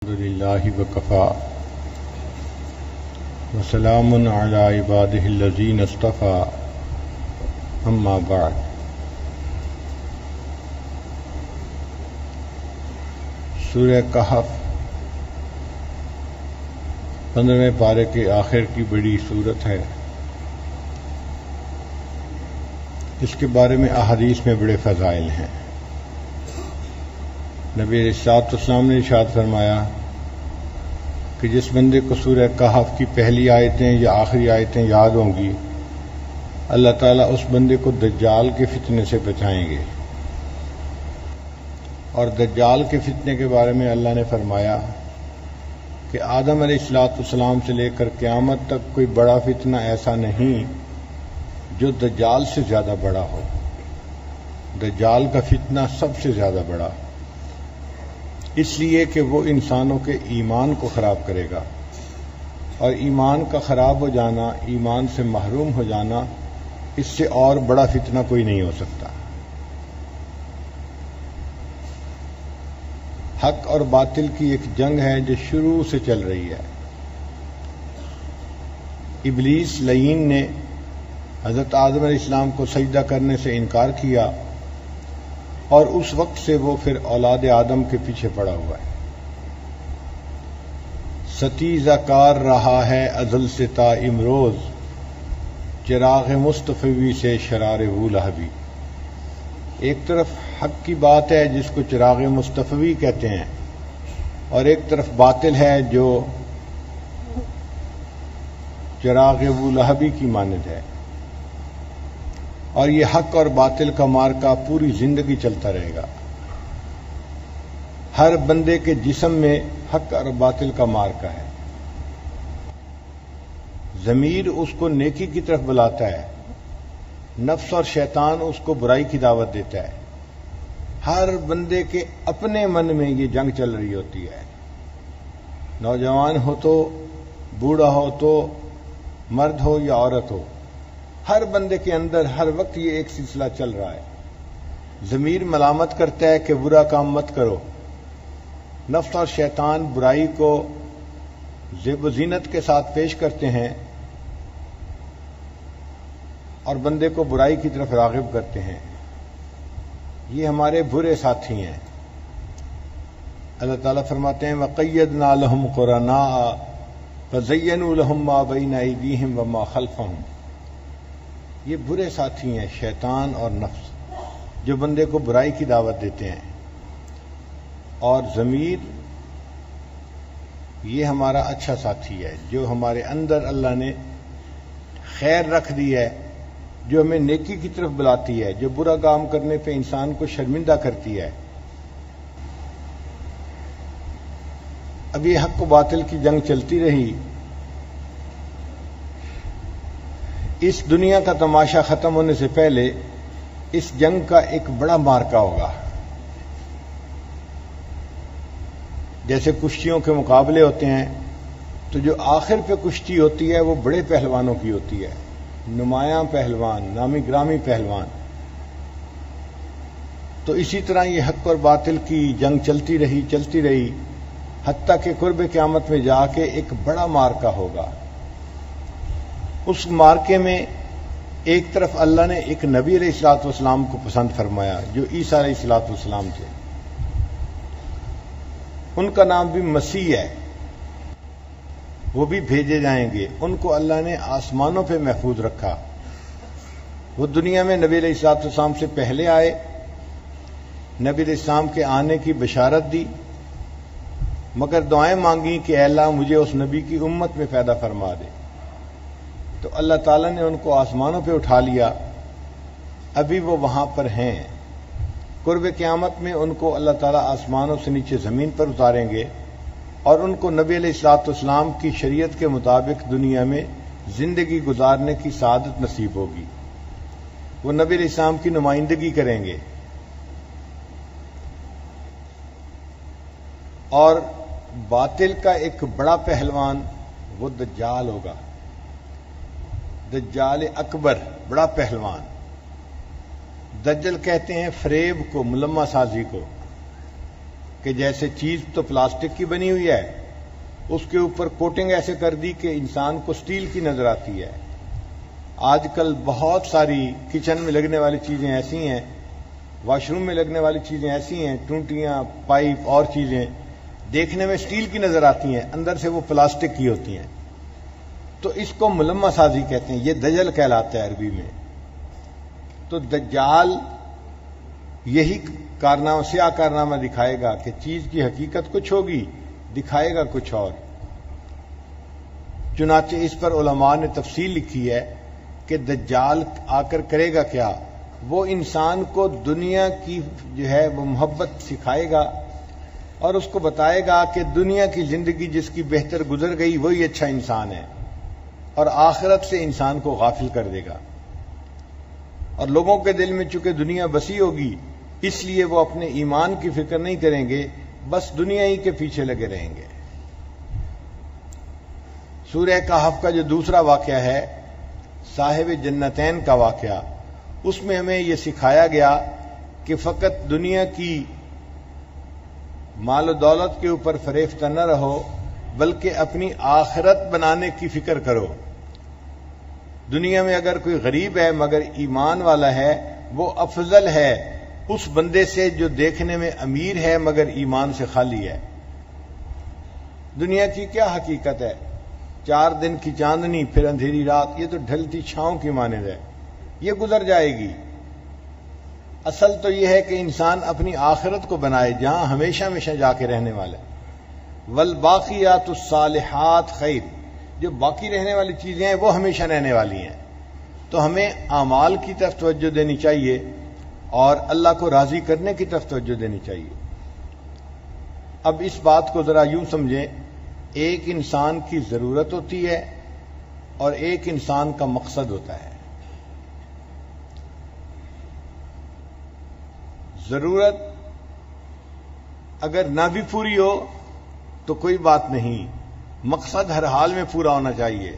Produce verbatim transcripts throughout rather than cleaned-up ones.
الحمد للہ وکفا وسلام علی عبادہ الذین اصطفی اما بعد. سورہ کہف پندرہویں پارے کے آخر کی بڑی سورت ہے. اس کے بارے میں احادیث میں بڑے فضائل ہیں. نبی علیہ الصلوۃ والسلام نے ارشاد فرمایا کہ جس بندے کو سورہ کہف کی پہلی آیتیں یا آخری آیتیں یاد ہوں گی، اللہ تعالیٰ اس بندے کو دجال کے فتنے سے بچائیں گے. اور دجال کے فتنے کے بارے میں اللہ نے فرمایا کہ آدم علیہ الصلوۃ والسلام سے لے کر قیامت تک کوئی بڑا فتنہ ایسا نہیں جو دجال سے زیادہ بڑا ہو. دجال کا فتنہ سب سے زیادہ بڑا، اس لیے کہ وہ انسانوں کے ایمان کو خراب کرے گا، اور ایمان کا خراب ہو جانا، ایمان سے محروم ہو جانا، اس سے اور بڑا فتنہ کوئی نہیں ہو سکتا. حق اور باطل کی ایک جنگ ہے جو شروع سے چل رہی ہے. ابلیس لعین نے حضرت آدم علیہ السلام کو سجدہ کرنے سے انکار کیا، اور اس وقت سے وہ پھر اولاد آدم کے پیچھے پڑا ہوا ہے. ستیزہ کار رہا ہے ازل سے تا امروز، چراغ مصطفی سے شرار وہ لہبی. ایک طرف حق کی بات ہے جس کو چراغ مصطفی کہتے ہیں، اور ایک طرف باطل ہے جو چراغ وہ لہبی کی مانند ہے. اور یہ حق اور باطل کا مارکا پوری زندگی چلتا رہے گا. ہر بندے کے جسم میں حق اور باطل کا مارکا ہے. ضمیر اس کو نیکی کی طرف بلاتا ہے، نفس اور شیطان اس کو برائی کی دعوت دیتا ہے. ہر بندے کے اپنے من میں یہ جنگ چل رہی ہوتی ہے. نوجوان ہو تو، بوڑھا ہو تو، مرد ہو یا عورت ہو، ہر بندے کے اندر ہر وقت یہ ایک سلسلہ چل رہا ہے. ضمیر ملامت کرتا ہے کہ برا کام مت کرو. نفس اور شیطان برائی کو زیب و زینت کے ساتھ پیش کرتے ہیں اور بندے کو برائی کی طرف راغب کرتے ہیں. یہ ہمارے برے ساتھی ہیں. اللہ تعالیٰ فرماتے ہیں وَقَيَّدْنَا لَهُمْ قُرَنَاءَ فَزَيَّنُوا لَهُم مَّا بَيْنَ أَيْدِيهِمْ وَمَا خَلْفَهُمْ. یہ برے ساتھی ہیں، شیطان اور نفس، جو بندے کو برائی کی دعوت دیتے ہیں. اور ضمیر یہ ہمارا اچھا ساتھی ہے، جو ہمارے اندر اللہ نے خیر رکھ دی ہے، جو ہمیں نیکی کی طرف بلاتی ہے، جو برا کام کرنے پہ انسان کو شرمندہ کرتی ہے. اب یہ حق و باطل کی جنگ چلتی رہی. اس دنیا کا تماشا ختم ہونے سے پہلے اس جنگ کا ایک بڑا مارکا ہوگا. جیسے کشتیوں کے مقابلے ہوتے ہیں تو جو آخر پہ کشتی ہوتی ہے وہ بڑے پہلوانوں کی ہوتی ہے، نمایاں پہلوان، نامی گرامی پہلوان. تو اسی طرح یہ حق اور باطل کی جنگ چلتی رہی چلتی رہی حتیٰ کہ قرب قیامت میں جا کے ایک بڑا مارکا ہوگا. اس مارکے میں ایک طرف اللہ نے ایک نبی علیہ الصلوۃ والسلام کو پسند فرمایا جو عیسیٰ علیہ الصلوۃ والسلام تھے. ان کا نام بھی مسیح ہے. وہ بھی بھیجے جائیں گے. ان کو اللہ نے آسمانوں پہ محفوظ رکھا. وہ دنیا میں نبی علیہ الصلوۃ والسلام سے پہلے آئے، نبی علیہ السلام کے آنے کی بشارت دی، مگر دعائیں مانگی کہ اے اللہ مجھے اس نبی کی امت میں پیدا فرما دے. تو اللہ تعالیٰ نے ان کو آسمانوں پہ اٹھا لیا. ابھی وہ وہاں پر ہیں. قرب قیامت میں ان کو اللہ تعالیٰ آسمانوں سے نیچے زمین پر اتاریں گے، اور ان کو نبی علیہ الصلوۃ والسلام کی شریعت کے مطابق دنیا میں زندگی گزارنے کی سعادت نصیب ہوگی. وہ نبی علیہ السلام کی نمائندگی کریں گے. اور باطل کا ایک بڑا پہلوان وہ دجال ہوگا. دجال اکبر، بڑا پہلوان. دجل کہتے ہیں فریب کو، ملما سازی کو. کہ جیسے چیز تو پلاسٹک کی بنی ہوئی ہے، اس کے اوپر کوٹنگ ایسے کر دی کہ انسان کو سٹیل کی نظر آتی ہے۔ آج کل بہت ساری کچن میں لگنے والی چیزیں ایسی ہیں، واش روم میں لگنے والی چیزیں ایسی ہیں، ٹونٹیاں، پائپ اور چیزیں دیکھنے میں سٹیل کی نظر آتی ہیں، اندر سے وہ پلاسٹک کی ہوتی ہیں۔ تو اس کو ملمہ سازی کہتے ہیں، یہ دجل کہلاتا ہے عربی میں۔ تو دجال یہی کارنامہ سیاہ کارنامہ دکھائے گا کہ چیز کی حقیقت کچھ ہوگی، دکھائے گا کچھ اور۔ چنانچہ اس پر علماء نے تفصیل لکھی ہے کہ دجال آ کر کرے گا کیا؟ وہ انسان کو دنیا کی جو ہے وہ محبت سکھائے گا اور اس کو بتائے گا کہ دنیا کی زندگی جس کی بہتر گزر گئی وہی اچھا انسان ہے، اور آخرت سے انسان کو غافل کر دے گا۔ اور لوگوں کے دل میں چونکہ دنیا بسی ہوگی، اس لیے وہ اپنے ایمان کی فکر نہیں کریں گے، بس دنیا ہی کے پیچھے لگے رہیں گے۔ سورہ کہف کا جو دوسرا واقعہ ہے، صاحب جنتین کا واقعہ، اس میں ہمیں یہ سکھایا گیا کہ فقط دنیا کی مال و دولت کے اوپر فریفتہ نہ رہو، بلکہ اپنی آخرت بنانے کی فکر کرو۔ دنیا میں اگر کوئی غریب ہے مگر ایمان والا ہے، وہ افضل ہے اس بندے سے جو دیکھنے میں امیر ہے مگر ایمان سے خالی ہے۔ دنیا کی کیا حقیقت ہے؟ چار دن کی چاندنی پھر اندھیری رات، یہ تو ڈھلتی چھاؤں کی مانند ہے، یہ گزر جائے گی۔ اصل تو یہ ہے کہ انسان اپنی آخرت کو بنائے جہاں ہمیشہ ہمیشہ جا کے رہنے والا ہے۔ والباقیات الصالحات خیر، جو باقی رہنے والی چیزیں ہیں وہ ہمیشہ رہنے والی ہیں۔ تو ہمیں اعمال کی طرف توجہ دینی چاہیے اور اللہ کو راضی کرنے کی طرف توجہ دینی چاہیے۔ اب اس بات کو ذرا یوں سمجھیں، ایک انسان کی ضرورت ہوتی ہے اور ایک انسان کا مقصد ہوتا ہے۔ ضرورت اگر نہ بھی پوری ہو تو کوئی بات نہیں، مقصد ہر حال میں پورا ہونا چاہیے۔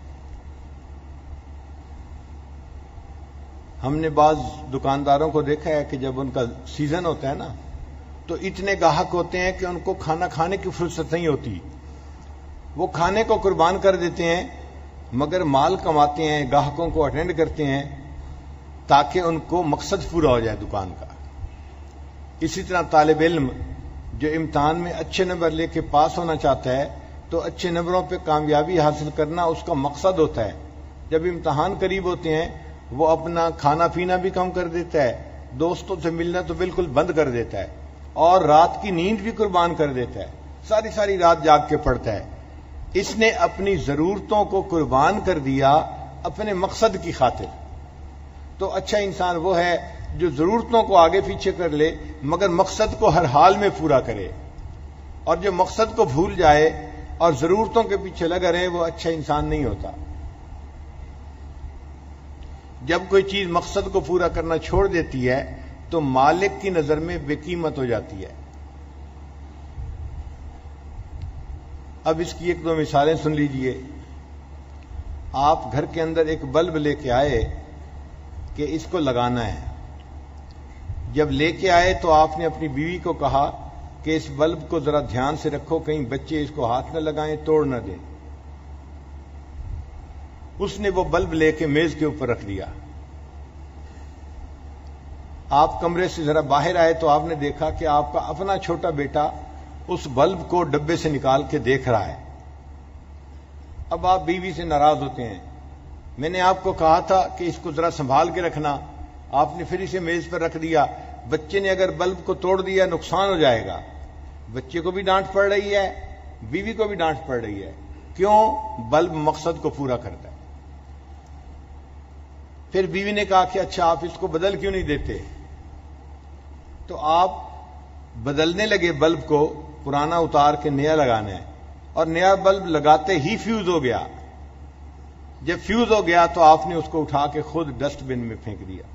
ہم نے بعض دکانداروں کو دیکھا ہے کہ جب ان کا سیزن ہوتا ہے نا تو اتنے گاہک ہوتے ہیں کہ ان کو کھانا کھانے کی فرصت نہیں ہوتی، وہ کھانے کو قربان کر دیتے ہیں مگر مال کماتے ہیں، گاہکوں کو اٹینڈ کرتے ہیں تاکہ ان کو مقصد پورا ہو جائے دکان کا۔ اسی طرح طالب علم جو امتحان میں اچھے نمبر لے کے پاس ہونا چاہتا ہے تو اچھے نمبروں پہ کامیابی حاصل کرنا اس کا مقصد ہوتا ہے۔ جب امتحان قریب ہوتے ہیں وہ اپنا کھانا پینا بھی کم کر دیتا ہے، دوستوں سے ملنا تو بالکل بند کر دیتا ہے، اور رات کی نیند بھی قربان کر دیتا ہے، ساری ساری رات جاگ کے پڑھتا ہے۔ اس نے اپنی ضرورتوں کو قربان کر دیا اپنے مقصد کی خاطر۔ تو اچھا انسان وہ ہے جو ضرورتوں کو آگے پیچھے کر لے مگر مقصد کو ہر حال میں پورا کرے، اور جو مقصد کو بھول جائے اور ضرورتوں کے پیچھے لگا رہے وہ اچھا انسان نہیں ہوتا۔ جب کوئی چیز مقصد کو پورا کرنا چھوڑ دیتی ہے تو مالک کی نظر میں بے قیمت ہو جاتی ہے۔ اب اس کی ایک دو مثالیں سن لیجئے۔ آپ گھر کے اندر ایک بلب لے کے آئے کہ اس کو لگانا ہے، جب لے کے آئے تو آپ نے اپنی بیوی کو کہا کہ اس بلب کو ذرا دھیان سے رکھو، کہیں بچے اس کو ہاتھ نہ لگائیں، توڑ نہ دیں۔ اس نے وہ بلب لے کے میز کے اوپر رکھ دیا۔ آپ کمرے سے ذرا باہر آئے تو آپ نے دیکھا کہ آپ کا اپنا چھوٹا بیٹا اس بلب کو ڈبے سے نکال کے دیکھ رہا ہے۔ اب آپ بیوی سے ناراض ہوتے ہیں، میں نے آپ کو کہا تھا کہ اس کو ذرا سنبھال کے رکھنا، آپ نے پھر اسے میز پر رکھ دیا۔ بچے نے اگر بلب کو توڑ دیا نقصان ہو جائے گا، بچے کو بھی ڈانٹ پڑ رہی ہے، بیوی کو بھی ڈانٹ پڑ رہی ہے۔ کیوں؟ بلب مقصد کو پورا کرتا ہے۔ پھر بیوی نے کہا کہ اچھا آپ اس کو بدل کیوں نہیں دیتے؟ تو آپ بدلنے لگے بلب کو، پرانا اتار کے نیا لگانا ہے، اور نیا بلب لگاتے ہی فیوز ہو گیا۔ جب فیوز ہو گیا تو آپ نے اس کو اٹھا کے خود ڈسٹ بن میں پھینک دیا۔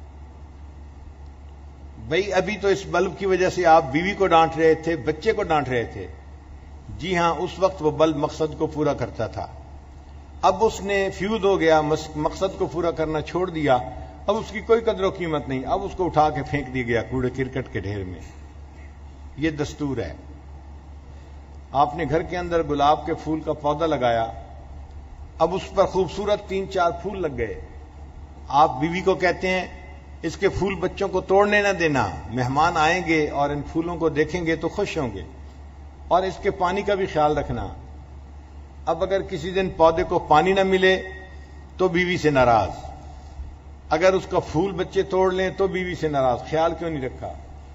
بھئی ابھی تو اس بلب کی وجہ سے آپ بیوی کو ڈانٹ رہے تھے، بچے کو ڈانٹ رہے تھے۔ جی ہاں، اس وقت وہ بلب مقصد کو پورا کرتا تھا۔ اب اس نے فیوز ہو گیا، مقصد کو پورا کرنا چھوڑ دیا، اب اس کی کوئی قدر و قیمت نہیں، اب اس کو اٹھا کے پھینک دیا گیا کوڑے کرکٹ کے ڈھیر میں۔ یہ دستور ہے. آپ نے گھر کے اندر گلاب کے پھول کا پودا لگایا، اب اس پر خوبصورت تین چار پھول لگ گئے. آپ بیوی کو کہتے ہیں اس کے پھول بچوں کو توڑنے نہ دینا، مہمان آئیں گے اور ان پھولوں کو دیکھیں گے تو خوش ہوں گے، اور اس کے پانی کا بھی خیال رکھنا. اب اگر کسی دن پودے کو پانی نہ ملے تو بیوی سے ناراض، اگر اس کا پھول بچے توڑ لیں تو بیوی سے ناراض. خیال کیوں نہیں رکھا؟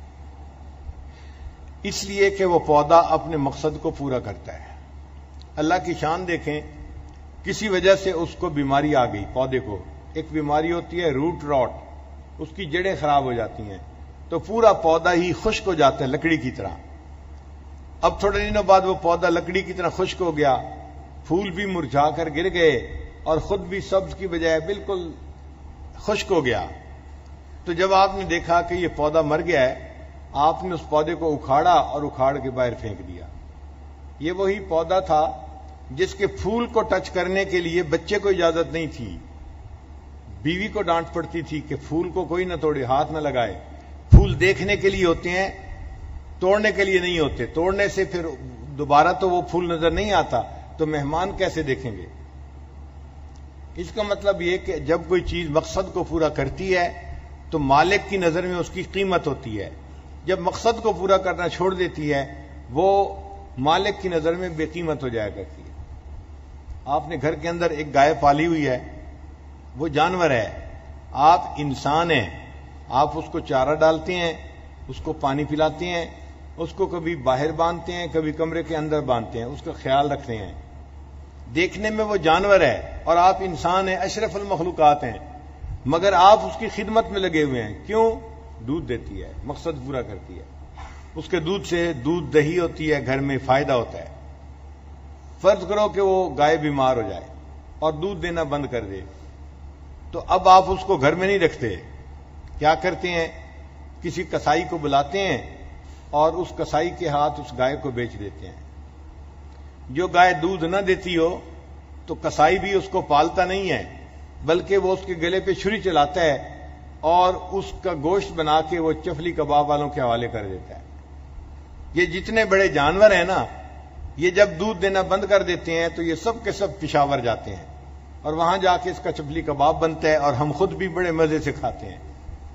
اس لیے کہ وہ پودا اپنے مقصد کو پورا کرتا ہے. اللہ کی شان دیکھیں، کسی وجہ سے اس کو بیماری آ گئی، پودے کو ایک بیماری ہوتی ہے روٹ راٹ، اس کی جڑیں خراب ہو جاتی ہیں تو پورا پودا ہی خشک ہو جاتا ہے لکڑی کی طرح. اب تھوڑے دنوں بعد وہ پودا لکڑی کی طرح خشک ہو گیا، پھول بھی مرجھا کر گر گئے اور خود بھی سبز کی بجائے بالکل خشک ہو گیا. تو جب آپ نے دیکھا کہ یہ پودا مر گیا ہے، آپ نے اس پودے کو اکھاڑا اور اکھاڑ کے باہر پھینک دیا. یہ وہی پودا تھا جس کے پھول کو ٹچ کرنے کے لیے بچے کو اجازت نہیں تھی، بیوی کو ڈانٹ پڑتی تھی کہ پھول کو کوئی نہ توڑے، ہاتھ نہ لگائے. پھول دیکھنے کے لیے ہوتے ہیں، توڑنے کے لیے نہیں ہوتے. توڑنے سے پھر دوبارہ تو وہ پھول نظر نہیں آتا، تو مہمان کیسے دیکھیں گے؟ اس کا مطلب یہ کہ جب کوئی چیز مقصد کو پورا کرتی ہے تو مالک کی نظر میں اس کی قیمت ہوتی ہے. جب مقصد کو پورا کرنا چھوڑ دیتی ہے وہ مالک کی نظر میں بے قیمت ہو جایا کرتی ہے. آپ نے گھر کے اندر ایک گائے پالی ہوئی ہے، وہ جانور ہے، آپ انسان ہیں، آپ اس کو چارہ ڈالتے ہیں، اس کو پانی پلاتے ہیں، اس کو کبھی باہر باندھتے ہیں، کبھی کمرے کے اندر باندھتے ہیں، اس کا خیال رکھتے ہیں. دیکھنے میں وہ جانور ہے اور آپ انسان ہیں، اشرف المخلوقات ہیں، مگر آپ اس کی خدمت میں لگے ہوئے ہیں. کیوں؟ دودھ دیتی ہے، مقصد پورا کرتی ہے. اس کے دودھ سے دودھ دہی ہوتی ہے، گھر میں فائدہ ہوتا ہے. فرض کرو کہ وہ گائے بیمار ہو جائے اور دودھ دینا بند کر دے، تو اب آپ اس کو گھر میں نہیں رکھتے. کیا کرتے ہیں؟ کسی کسائی کو بلاتے ہیں اور اس کسائی کے ہاتھ اس گائے کو بیچ دیتے ہیں. جو گائے دودھ نہ دیتی ہو تو کسائی بھی اس کو پالتا نہیں ہے، بلکہ وہ اس کے گلے پہ چھری چلاتا ہے اور اس کا گوشت بنا کے وہ چفلی کباب والوں کے حوالے کر دیتا ہے. یہ جتنے بڑے جانور ہیں نا، یہ جب دودھ دینا بند کر دیتے ہیں تو یہ سب کے سب پشاور جاتے ہیں اور وہاں جا کے اس کا چفلی کباب بنتا ہے اور ہم خود بھی بڑے مزے سے کھاتے ہیں.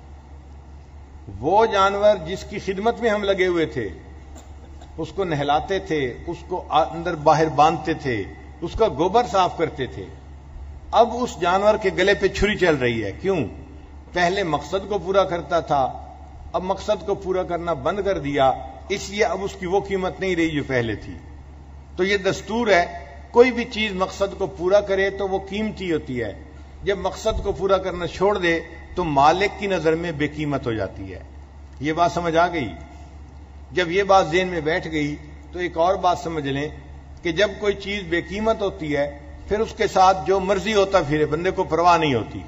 وہ جانور جس کی خدمت میں ہم لگے ہوئے تھے، اس کو نہلاتے تھے، اس کو اندر باہر باندھتے تھے، اس کا گوبر صاف کرتے تھے، اب اس جانور کے گلے پہ چھری چل رہی ہے. کیوں؟ پہلے مقصد کو پورا کرتا تھا، اب مقصد کو پورا کرنا بند کر دیا، اس لیے اب اس کی وہ قیمت نہیں رہی جو پہلے تھی. تو یہ دستور ہے، کوئی بھی چیز مقصد کو پورا کرے تو وہ قیمتی ہوتی ہے، جب مقصد کو پورا کرنا چھوڑ دے تو مالک کی نظر میں بے قیمت ہو جاتی ہے. یہ بات سمجھ آ گئی؟ جب یہ بات ذہن میں بیٹھ گئی تو ایک اور بات سمجھ لیں کہ جب کوئی چیز بے قیمت ہوتی ہے پھر اس کے ساتھ جو مرضی ہوتا پھرے، بندے کو پرواہ نہیں ہوتی،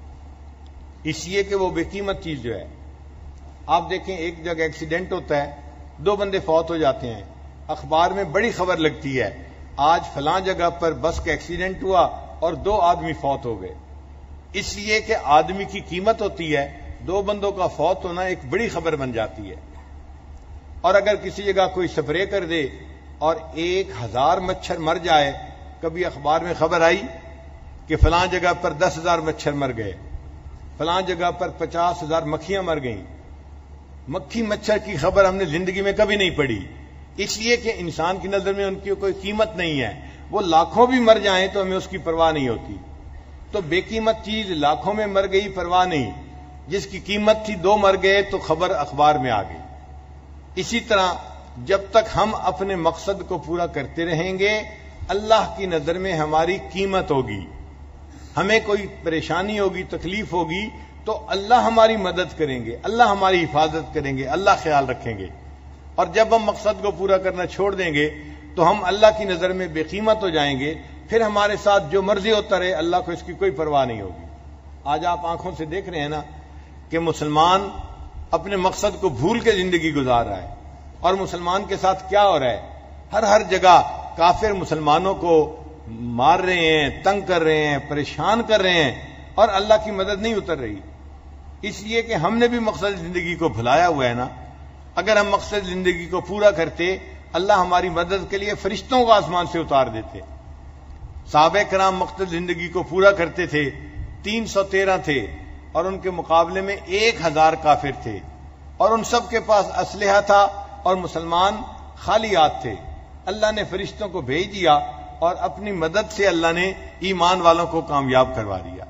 اس لیے کہ وہ بے قیمت چیز جو ہے. آپ دیکھیں ایک جگہ ایکسیڈنٹ ہوتا ہے، دو بندے فوت ہو جاتے ہیں، اخبار میں بڑی خبر لگتی ہے، آج فلاں جگہ پر بس کا ایکسیڈنٹ ہوا اور دو آدمی فوت ہو گئے. اس لیے کہ آدمی کی قیمت ہوتی ہے، دو بندوں کا فوت ہونا ایک بڑی خبر بن جاتی ہے. اور اگر کسی جگہ کوئی سپرے کر دے اور ایک ہزار مچھر مر جائے، کبھی اخبار میں خبر آئی کہ فلاں جگہ پر دس ہزار مچھر مر گئے، فلاں جگہ پر پچاس ہزار مکھیاں مر گئیں. مکھی مچھر کی خبر ہم نے زندگی میں کبھی نہیں پڑھی، اس لیے کہ انسان کی نظر میں ان کی کوئی قیمت نہیں ہے. وہ لاکھوں بھی مر جائیں تو ہمیں اس کی پرواہ نہیں ہوتی. تو بے قیمت چیز لاکھوں میں مر گئی، پرواہ نہیں، جس کی قیمت تھی دو مر گئے تو خبر اخبار میں آ گئی. اسی طرح جب تک ہم اپنے مقصد کو پورا کرتے رہیں گے اللہ کی نظر میں ہماری قیمت ہوگی. ہمیں کوئی پریشانی ہوگی، تکلیف ہوگی تو اللہ ہماری مدد کریں گے، اللہ ہماری حفاظت کریں گے، اللہ خیال رکھیں گے. اور جب ہم مقصد کو پورا کرنا چھوڑ دیں گے تو ہم اللہ کی نظر میں بے قیمت ہو جائیں گے، پھر ہمارے ساتھ جو مرضی ہوتا رہے اللہ کو اس کی کوئی پرواہ نہیں ہوگی. آج آپ آنکھوں سے دیکھ رہے ہیں نا کہ مسلمان اپنے مقصد کو بھول کے زندگی گزار رہا ہے، اور مسلمان کے ساتھ کیا ہو رہا ہے؟ ہر ہر جگہ کافر مسلمانوں کو مار رہے ہیں، تنگ کر رہے ہیں، پریشان کر رہے ہیں، اور اللہ کی مدد نہیں اتر رہی. اس لیے کہ ہم نے بھی مقصد زندگی کو بھلایا ہوا ہے نا. اگر ہم مقصد زندگی کو پورا کرتے اللہ ہماری مدد کے لیے فرشتوں کو آسمان سے اتار دیتے. صحابہ کرام مقصد زندگی کو پورا کرتے تھے، تین سو تیرہ تھے اور ان کے مقابلے میں ایک ہزار کافر تھے، اور ان سب کے پاس اسلحہ تھا اور مسلمان خالی ہاتھ تھے. اللہ نے فرشتوں کو بھیج دیا اور اپنی مدد سے اللہ نے ایمان والوں کو کامیاب کروا دیا.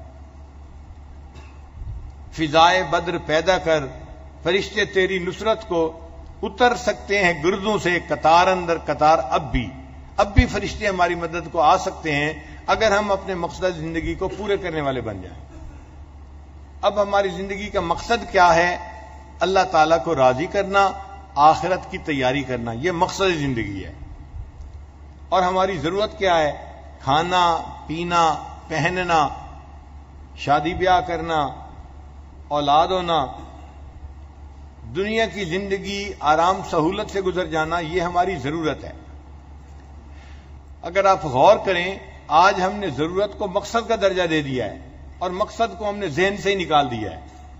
فضائے بدر پیدا کر، فرشتے تیری نصرت کو اتر سکتے ہیں گردوں سے قطار اندر قطار. اب بھی اب بھی فرشتے ہماری مدد کو آ سکتے ہیں اگر ہم اپنے مقصد زندگی کو پورے کرنے والے بن جائیں. اب ہماری زندگی کا مقصد کیا ہے؟ اللہ تعالیٰ کو راضی کرنا، آخرت کی تیاری کرنا، یہ مقصد زندگی ہے. اور ہماری ضرورت کیا ہے؟ کھانا پینا، پہننا، شادی بیاہ کرنا، اولاد ہونا، دنیا کی زندگی آرام سہولت سے گزر جانا، یہ ہماری ضرورت ہے. اگر آپ غور کریں، آج ہم نے ضرورت کو مقصد کا درجہ دے دیا ہے اور مقصد کو ہم نے ذہن سے ہی نکال دیا ہے.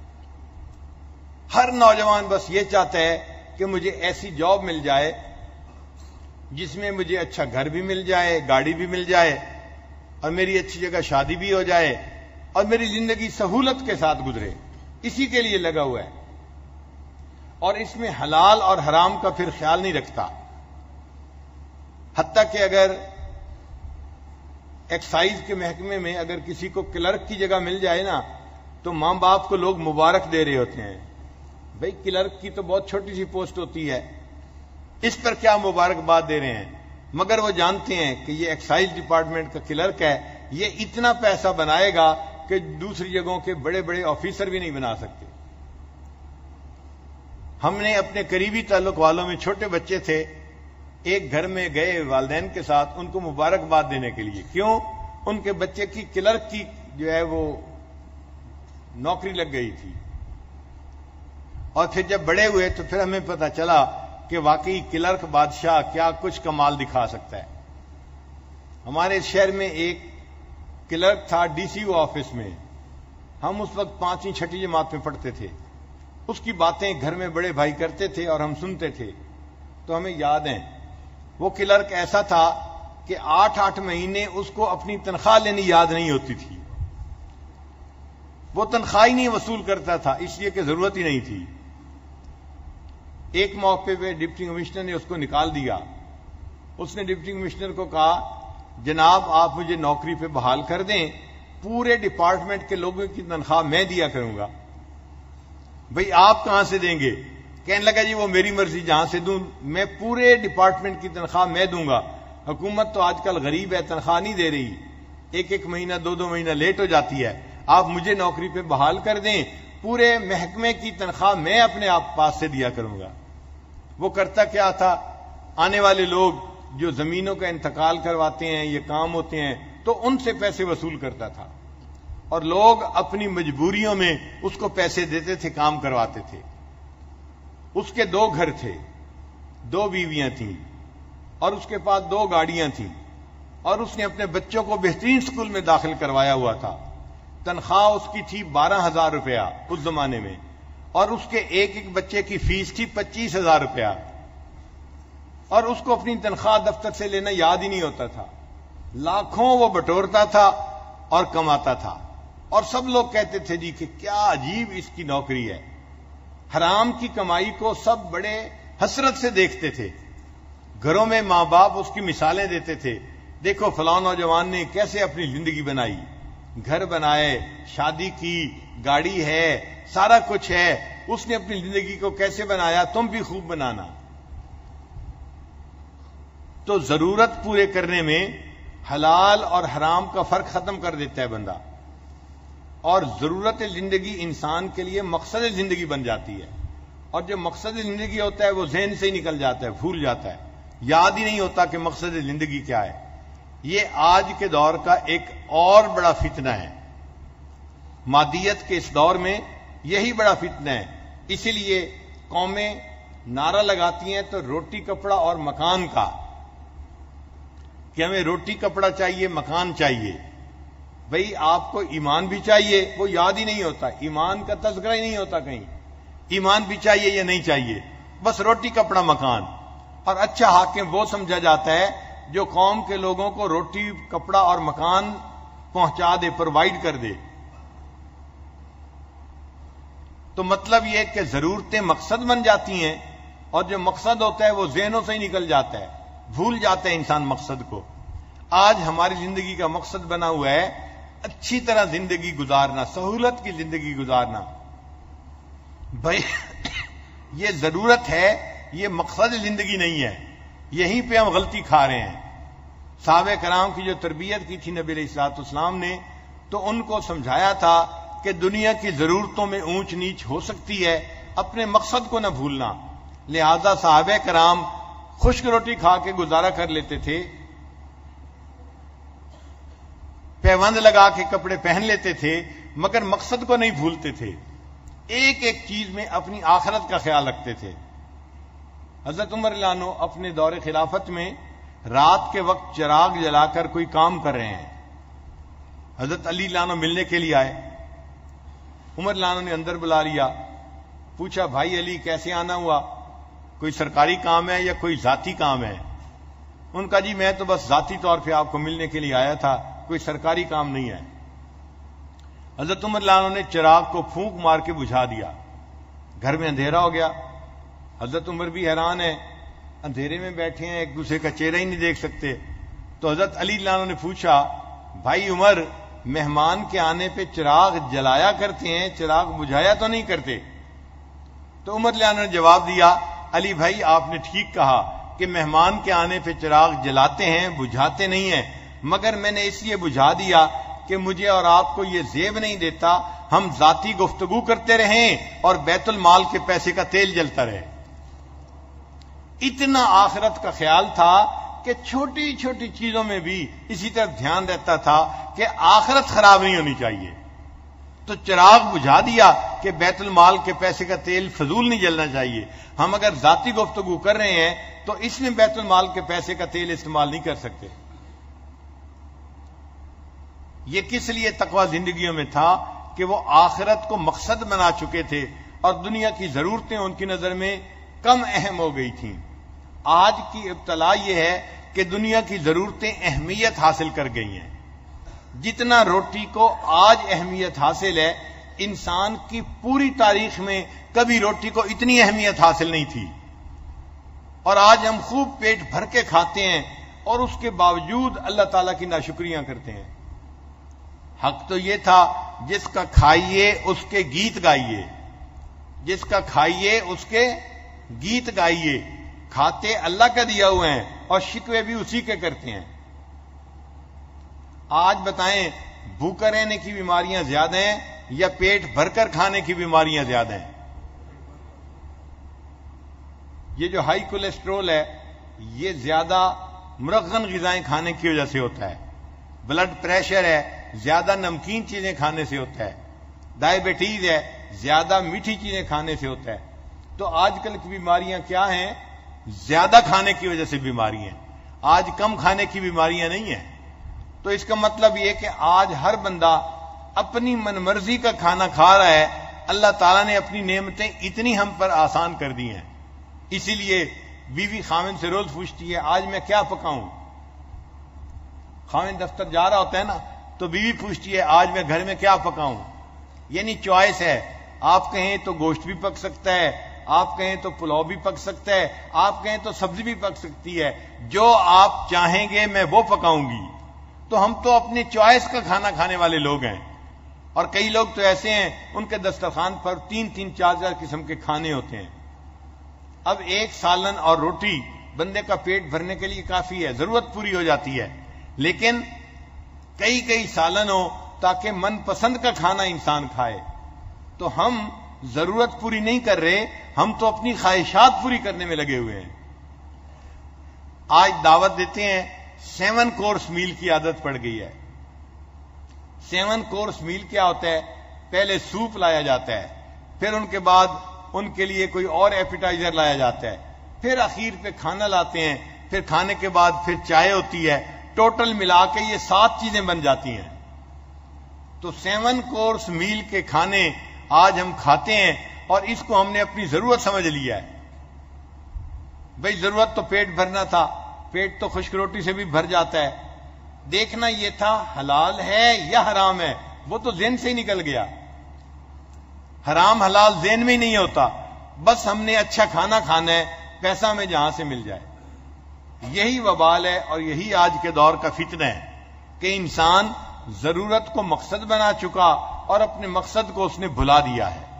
ہر نوجوان بس یہ چاہتا ہے کہ مجھے ایسی جاب مل جائے جس میں مجھے اچھا گھر بھی مل جائے، گاڑی بھی مل جائے، اور میری اچھی جگہ شادی بھی ہو جائے، اور میری زندگی سہولت کے ساتھ گزرے. اسی کے لیے لگا ہوا ہے، اور اس میں حلال اور حرام کا پھر خیال نہیں رکھتا. حتیٰ کہ اگر ایکسائز کے محکمے میں اگر کسی کو کلرک کی جگہ مل جائے نا تو ماں باپ کو لوگ مبارک دے رہے ہوتے ہیں. بھئی کلرک کی تو بہت چھوٹی سی پوسٹ ہوتی ہے، اس پر کیا مبارکباد دے رہے ہیں؟ مگر وہ جانتے ہیں کہ یہ ایکسائز ڈپارٹمنٹ کا کلرک ہے، یہ اتنا پیسہ بنائے گا کہ دوسری جگہوں کے بڑے بڑے آفیسر بھی نہیں بنا سکتے. ہم نے اپنے قریبی تعلق والوں میں چھوٹے بچے تھے، ایک گھر میں گئے والدین کے ساتھ ان کو مبارکباد دینے کے لیے. کیوں؟ ان کے بچے کی کلرک کی جو ہے وہ نوکری لگ گئی تھی. اور پھر جب بڑے ہوئے تو پھر ہمیں پتہ چلا کہ واقعی کلرک بادشاہ کیا کچھ کمال دکھا سکتا ہے. ہمارے شہر میں ایک کلرک تھا ڈی سی او آفس میں، ہم اس وقت پانچویں چھٹی جماعت میں پڑھتے تھے. اس کی باتیں گھر میں بڑے بھائی کرتے تھے اور ہم سنتے تھے تو ہمیں یاد ہیں. وہ کلرک ایسا تھا کہ آٹھ آٹھ مہینے اس کو اپنی تنخواہ لینی یاد نہیں ہوتی تھی. وہ تنخواہ ہی نہیں وصول کرتا تھا اس لیے کہ ضرورت ہی نہیں تھی. ایک موقع پہ ڈپٹی کمشنر نے اس کو نکال دیا. اس نے ڈپٹی کمشنر کو کہا جناب آپ مجھے نوکری پہ بحال کر دیں، پورے ڈپارٹمنٹ کے لوگوں کی تنخواہ میں دیا کروں گا. بھئی آپ کہاں سے دیں گے؟ کہنے لگا جی وہ میری مرضی، جہاں سے دوں، میں پورے ڈپارٹمنٹ کی تنخواہ میں دوں گا. حکومت تو آج کل غریب ہے، تنخواہ نہیں دے رہی، ایک ایک مہینہ دو دو مہینہ لیٹ ہو جاتی ہے. آپ مجھے نوکری پہ بحال کر دیں، پورے محکمے کی تنخواہ میں اپنے آپ پاس سے دیا کروں گا. وہ کرتا کیا تھا؟ آنے والے لوگ جو زمینوں کا انتقال کرواتے ہیں، یہ کام ہوتے ہیں، تو ان سے پیسے وصول کرتا تھا، اور لوگ اپنی مجبوریوں میں اس کو پیسے دیتے تھے، کام کرواتے تھے. اس کے دو گھر تھے، دو بیویاں تھیں، اور اس کے پاس دو گاڑیاں تھیں، اور اس نے اپنے بچوں کو بہترین سکول میں داخل کروایا ہوا تھا. تنخواہ اس کی تھی بارہ ہزار روپیہ اس زمانے میں، اور اس کے ایک ایک بچے کی فیس تھی پچیس ہزار روپیہ، اور اس کو اپنی تنخواہ دفتر سے لینا یاد ہی نہیں ہوتا تھا. لاکھوں وہ بٹورتا تھا اور کماتا تھا، اور سب لوگ کہتے تھے جی کہ کیا عجیب اس کی نوکری ہے. حرام کی کمائی کو سب بڑے حسرت سے دیکھتے تھے. گھروں میں ماں باپ اس کی مثالیں دیتے تھے، دیکھو فلاں نوجوان نے کیسے اپنی زندگی بنائی، گھر بنائے، شادی کی، گاڑی ہے، سارا کچھ ہے، اس نے اپنی زندگی کو کیسے بنایا، تم بھی خوب بنانا. تو ضرورت پورے کرنے میں حلال اور حرام کا فرق ختم کر دیتا ہے بندہ، اور ضرورت زندگی انسان کے لیے مقصد زندگی بن جاتی ہے. اور جو مقصد زندگی ہوتا ہے وہ ذہن سے ہی نکل جاتا ہے، بھول جاتا ہے، یاد ہی نہیں ہوتا کہ مقصد زندگی کیا ہے. یہ آج کے دور کا ایک اور بڑا فتنہ ہے. مادیت کے اس دور میں یہی بڑا فتنہ ہے. اسی لیے قومیں نعرہ لگاتی ہیں تو روٹی کپڑا اور مکان کا، کہ ہمیں روٹی کپڑا چاہیے، مکان چاہیے. بھئی آپ کو ایمان بھی چاہیے، وہ یاد ہی نہیں ہوتا، ایمان کا تذکرہ ہی نہیں ہوتا کہیں. ایمان بھی چاہیے یا نہیں چاہیے، بس روٹی کپڑا مکان. اور اچھا حاکم وہ سمجھا جاتا ہے جو قوم کے لوگوں کو روٹی کپڑا اور مکان پہنچا دے، پرووائڈ کر دے. تو مطلب یہ کہ ضرورتیں مقصد بن جاتی ہیں، اور جو مقصد ہوتا ہے وہ ذہنوں سے ہی نکل جاتا ہے، بھول جاتا ہے انسان مقصد کو. آج ہماری زندگی کا مقصد بنا ہوا ہے اچھی طرح زندگی گزارنا، سہولت کی زندگی گزارنا. بھائی یہ ضرورت ہے، یہ مقصد زندگی نہیں ہے. یہیں پہ ہم غلطی کھا رہے ہیں. صحابہ کرام کی جو تربیت کی تھی نبی علیہ الصلوۃ والسلام نے، تو ان کو سمجھایا تھا کہ دنیا کی ضرورتوں میں اونچ نیچ ہو سکتی ہے، اپنے مقصد کو نہ بھولنا. لہذا صحابہ کرام خشک روٹی کھا کے گزارا کر لیتے تھے، پیوند لگا کے کپڑے پہن لیتے تھے، مگر مقصد کو نہیں بھولتے تھے. ایک ایک چیز میں اپنی آخرت کا خیال رکھتے تھے. حضرت عمر رضی اللہ عنہ اپنے دور خلافت میں رات کے وقت چراغ جلا کر کوئی کام کر رہے ہیں. حضرت علی رضی اللہ عنہ ملنے کے لیے آئے. عمر رضی اللہ عنہ نے اندر بلا لیا، پوچھا بھائی علی کیسے آنا ہوا، کوئی سرکاری کام ہے یا کوئی ذاتی کام ہے؟ ان کا جی میں تو بس ذاتی طور پہ آپ کو ملنے کے لیے آیا تھا، کوئی سرکاری کام نہیں ہے. حضرت عمر رضی اللہ عنہ نے چراغ کو پھونک مار کے بجھا دیا. گھر میں اندھیرا ہو گیا. حضرت عمر بھی حیران ہے، اندھیرے میں بیٹھے ہیں، ایک دوسرے کا چہرہ ہی نہیں دیکھ سکتے. تو حضرت علی رضی اللہ عنہ نے پوچھا بھائی عمر، مہمان کے آنے پہ چراغ جلایا کرتے ہیں، چراغ بجھایا تو نہیں کرتے؟ تو عمر رضی اللہ عنہ نے جواب دیا علی بھائی آپ نے ٹھیک کہا کہ مہمان کے آنے پہ چراغ جلاتے ہیں، بجھاتے نہیں ہیں، مگر میں نے اس لیے بجھا دیا کہ مجھے اور آپ کو یہ زیب نہیں دیتا ہم ذاتی گفتگو کرتے رہیں اور بیت المال کے پیسے کا تیل جلتا رہے. اتنا آخرت کا خیال تھا کہ چھوٹی چھوٹی چیزوں میں بھی اسی طرح دھیان رہتا تھا کہ آخرت خراب نہیں ہونی چاہیے. تو چراغ بجھا دیا کہ بیت المال کے پیسے کا تیل فضول نہیں جلنا چاہیے. ہم اگر ذاتی گفتگو کر رہے ہیں تو اس میں بیت المال کے پیسے کا تیل استعمال نہیں کر سکتے. یہ کس لیے تقوی زندگیوں میں تھا کہ وہ آخرت کو مقصد بنا چکے تھے اور دنیا کی ضرورتیں ان کی نظر میں کم اہم ہو گئی تھیں. آج کی ابتلا یہ ہے کہ دنیا کی ضرورتیں اہمیت حاصل کر گئی ہیں. جتنا روٹی کو آج اہمیت حاصل ہے، انسان کی پوری تاریخ میں کبھی روٹی کو اتنی اہمیت حاصل نہیں تھی. اور آج ہم خوب پیٹ بھر کے کھاتے ہیں اور اس کے باوجود اللہ تعالیٰ کی ناشکریاں کرتے ہیں. حق تو یہ تھا جس کا کھائیے اس کے گیت گائیے، جس کا کھائیے اس کے گیت گائیے. کھاتے اللہ کا دیا ہوئے ہیں اور شکوے بھی اسی کے کرتے ہیں. آج بتائیں بھوکا رہنے کی بیماریاں زیادہ ہیں یا پیٹ بھر کر کھانے کی بیماریاں زیادہ ہیں؟ یہ جو ہائی کولیسٹرول ہے یہ زیادہ مرغن غذائیں کھانے کی وجہ سے ہوتا ہے. بلڈ پریشر ہے زیادہ نمکین چیزیں کھانے سے ہوتا ہے. ڈائبٹیز ہے زیادہ میٹھی چیزیں کھانے سے ہوتا ہے. تو آج کل کی بیماریاں کیا ہیں؟ زیادہ کھانے کی وجہ سے بیماری ہیں. آج کم کھانے کی بیماریاں نہیں ہیں. تو اس کا مطلب یہ کہ آج ہر بندہ اپنی من مرضی کا کھانا کھا رہا ہے. اللہ تعالیٰ نے اپنی نعمتیں اتنی ہم پر آسان کر دی ہیں. اسی لیے بیوی خاوند سے روز پوچھتی ہے آج میں کیا پکاؤں. خاوند دفتر جا رہا ہوتا ہے نا تو بیوی پوچھتی ہے آج میں گھر میں کیا پکاؤں. یعنی چوائس ہے. آپ کہیں تو گوشت بھی پک سکتا ہے، آپ کہیں تو پلاؤ بھی پک سکتا ہے، آپ کہیں تو سبزی بھی پک سکتی ہے. جو آپ چاہیں گے میں وہ پکاؤں گی. تو ہم تو اپنی چوائس کا کھانا کھانے والے لوگ ہیں. اور کئی لوگ تو ایسے ہیں ان کے دسترخوان پر تین تین چار چار قسم کے کھانے ہوتے ہیں. اب ایک سالن اور روٹی بندے کا پیٹ بھرنے کے لیے کافی ہے، ضرورت پوری ہو جاتی ہے. لیکن کئی کئی سالن ہو تاکہ من پسند کا کھانا انسان کھائے. تو ہم ضرورت پوری نہیں کر رہے، ہم تو اپنی خواہشات پوری کرنے میں لگے ہوئے ہیں. آج دعوت دیتے ہیں، سیون کورس میل کی عادت پڑ گئی ہے. سیون کورس میل کیا ہوتا ہے؟ پہلے سوپ لایا جاتا ہے، پھر ان کے بعد ان کے لیے کوئی اور ایپیٹائزر لایا جاتا ہے، پھر اخیر پہ کھانا لاتے ہیں، پھر کھانے کے بعد پھر چائے ہوتی ہے. ٹوٹل ملا کے یہ سات چیزیں بن جاتی ہیں. تو سیون کورس میل کے کھانے آج ہم کھاتے ہیں اور اس کو ہم نے اپنی ضرورت سمجھ لیا ہے. بھئی ضرورت تو پیٹ بھرنا تھا، پیٹ تو خشک روٹی سے بھی بھر جاتا ہے، دیکھنا یہ تھا حلال ہے یا حرام ہے، وہ تو ذہن سے ہی نکل گیا. حرام حلال ذہن میں ہی نہیں ہوتا، بس ہم نے اچھا کھانا کھانا ہے، پیسہ ہمیں جہاں سے مل جائے. یہی وبال ہے اور یہی آج کے دور کا فتنہ ہے کہ انسان ضرورت کو مقصد بنا چکا اور اپنے مقصد کو اس نے بھلا دیا ہے.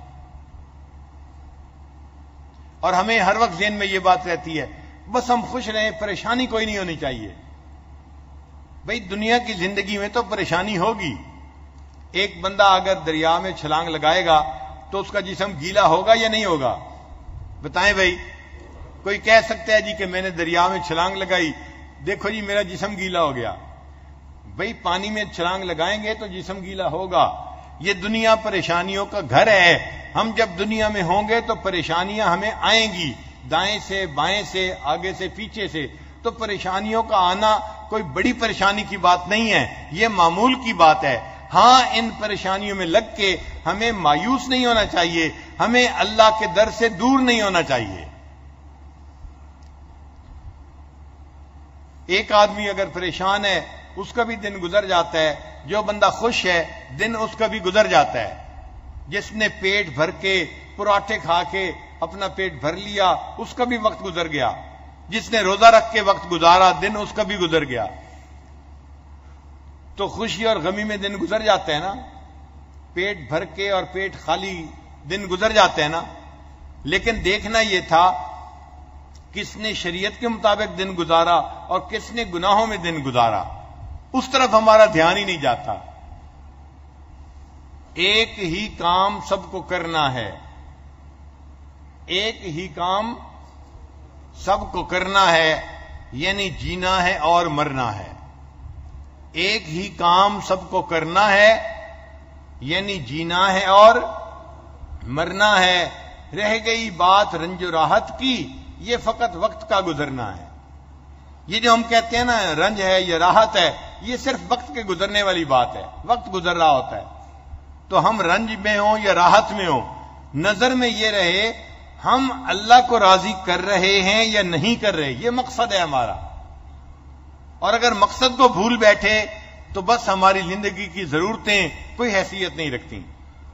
اور ہمیں ہر وقت ذہن میں یہ بات رہتی ہے بس ہم خوش رہیں، پریشانی کوئی نہیں ہونی چاہیے. بھئی دنیا کی زندگی میں تو پریشانی ہوگی. ایک بندہ اگر دریا میں چھلانگ لگائے گا تو اس کا جسم گیلا ہوگا یا نہیں ہوگا؟ بتائیں بھائی. کوئی کہہ سکتا ہے جی کہ میں نے دریا میں چھلانگ لگائی، دیکھو جی میرا جسم گیلا ہو گیا. بھئی پانی میں چھلانگ لگائیں گے تو جسم گیلا ہوگا. یہ دنیا پریشانیوں کا گھر ہے. ہم جب دنیا میں ہوں گے تو پریشانیاں ہمیں آئیں گی، دائیں سے بائیں سے، آگے سے پیچھے سے. تو پریشانیوں کا آنا کوئی بڑی پریشانی کی بات نہیں ہے، یہ معمول کی بات ہے. ہاں ان پریشانیوں میں لگ کے ہمیں مایوس نہیں ہونا چاہیے، ہمیں اللہ کے در سے دور نہیں ہونا چاہیے. ایک آدمی اگر پریشان ہے اس کا بھی دن گزر جاتا ہے، جو بندہ خوش ہے دن اس کا بھی گزر جاتا ہے. جس نے پیٹ بھر کے پراٹھے کھا کے اپنا پیٹ بھر لیا اس کا بھی وقت گزر گیا. جس نے روزہ رکھ کے وقت گزارا دن اس کا بھی گزر گیا. تو خوشی اور غمی میں دن گزر جاتا ہے نا، پیٹ بھر کے اور پیٹ خالی دن گزر جاتے ہیں نا. لیکن دیکھنا یہ تھا کس نے شریعت کے مطابق دن گزارا اور کس نے گناہوں میں دن گزارا، اس طرف ہمارا دھیان ہی نہیں جاتا. ایک ہی کام سب کو کرنا ہے، ایک ہی کام سب کو کرنا ہے، یعنی جینا ہے اور مرنا ہے. ایک ہی کام سب کو کرنا ہے یعنی جینا ہے اور مرنا ہے. رہ گئی بات رنج و راحت کی، یہ فقط وقت کا گزرنا ہے. یہ جو ہم کہتے ہیں نا رنج ہے یا راحت ہے، یہ صرف وقت کے گزرنے والی بات ہے. وقت گزر رہا ہوتا ہے تو ہم رنج میں ہوں یا راحت میں ہوں، نظر میں یہ رہے ہم اللہ کو راضی کر رہے ہیں یا نہیں کر رہے، یہ مقصد ہے ہمارا. اور اگر مقصد کو بھول بیٹھے تو بس ہماری زندگی کی ضرورتیں کوئی حیثیت نہیں رکھتی.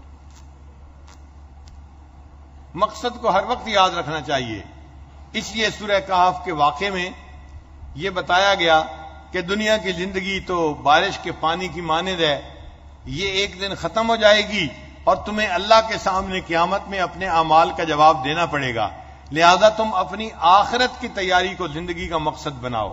مقصد کو ہر وقت یاد رکھنا چاہیے. اس لیے سورہ کہف کے واقعے میں یہ بتایا گیا کہ دنیا کی زندگی تو بارش کے پانی کی مانند ہے، یہ ایک دن ختم ہو جائے گی اور تمہیں اللہ کے سامنے قیامت میں اپنے اعمال کا جواب دینا پڑے گا. لہذا تم اپنی آخرت کی تیاری کو زندگی کا مقصد بناؤ.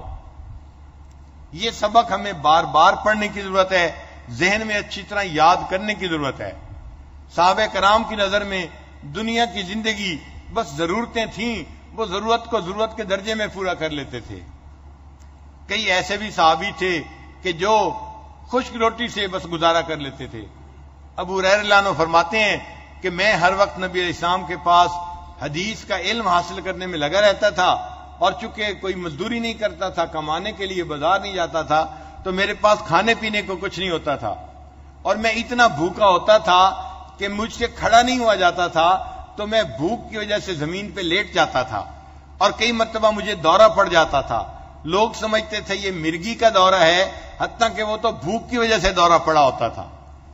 یہ سبق ہمیں بار بار پڑھنے کی ضرورت ہے، ذہن میں اچھی طرح یاد کرنے کی ضرورت ہے. صحابہ کرام کی نظر میں دنیا کی زندگی بس ضرورتیں تھیں، وہ ضرورت کو ضرورت کے درجے میں پورا کر لیتے تھے. کئی ایسے بھی صحابی تھے کہ جو خشک روٹی سے بس گزارا کر لیتے تھے. ابو ہریرہ رضی اللہ عنہ فرماتے ہیں کہ میں ہر وقت نبی علیہ السلام کے پاس حدیث کا علم حاصل کرنے میں لگا رہتا تھا، اور چونکہ کوئی مزدوری نہیں کرتا تھا، کمانے کے لیے بازار نہیں جاتا تھا، تو میرے پاس کھانے پینے کو کچھ نہیں ہوتا تھا، اور میں اتنا بھوکا ہوتا تھا کہ مجھ سے کھڑا نہیں ہوا جاتا تھا، تو میں بھوک کی وجہ سے زمین پہ لیٹ جاتا تھا، اور کئی مرتبہ مجھے دورہ پڑ جاتا تھا. لوگ سمجھتے تھے یہ مرگی کا دورہ ہے، حتیٰ کہ وہ تو بھوک کی وجہ سے دورہ پڑا ہوتا تھا.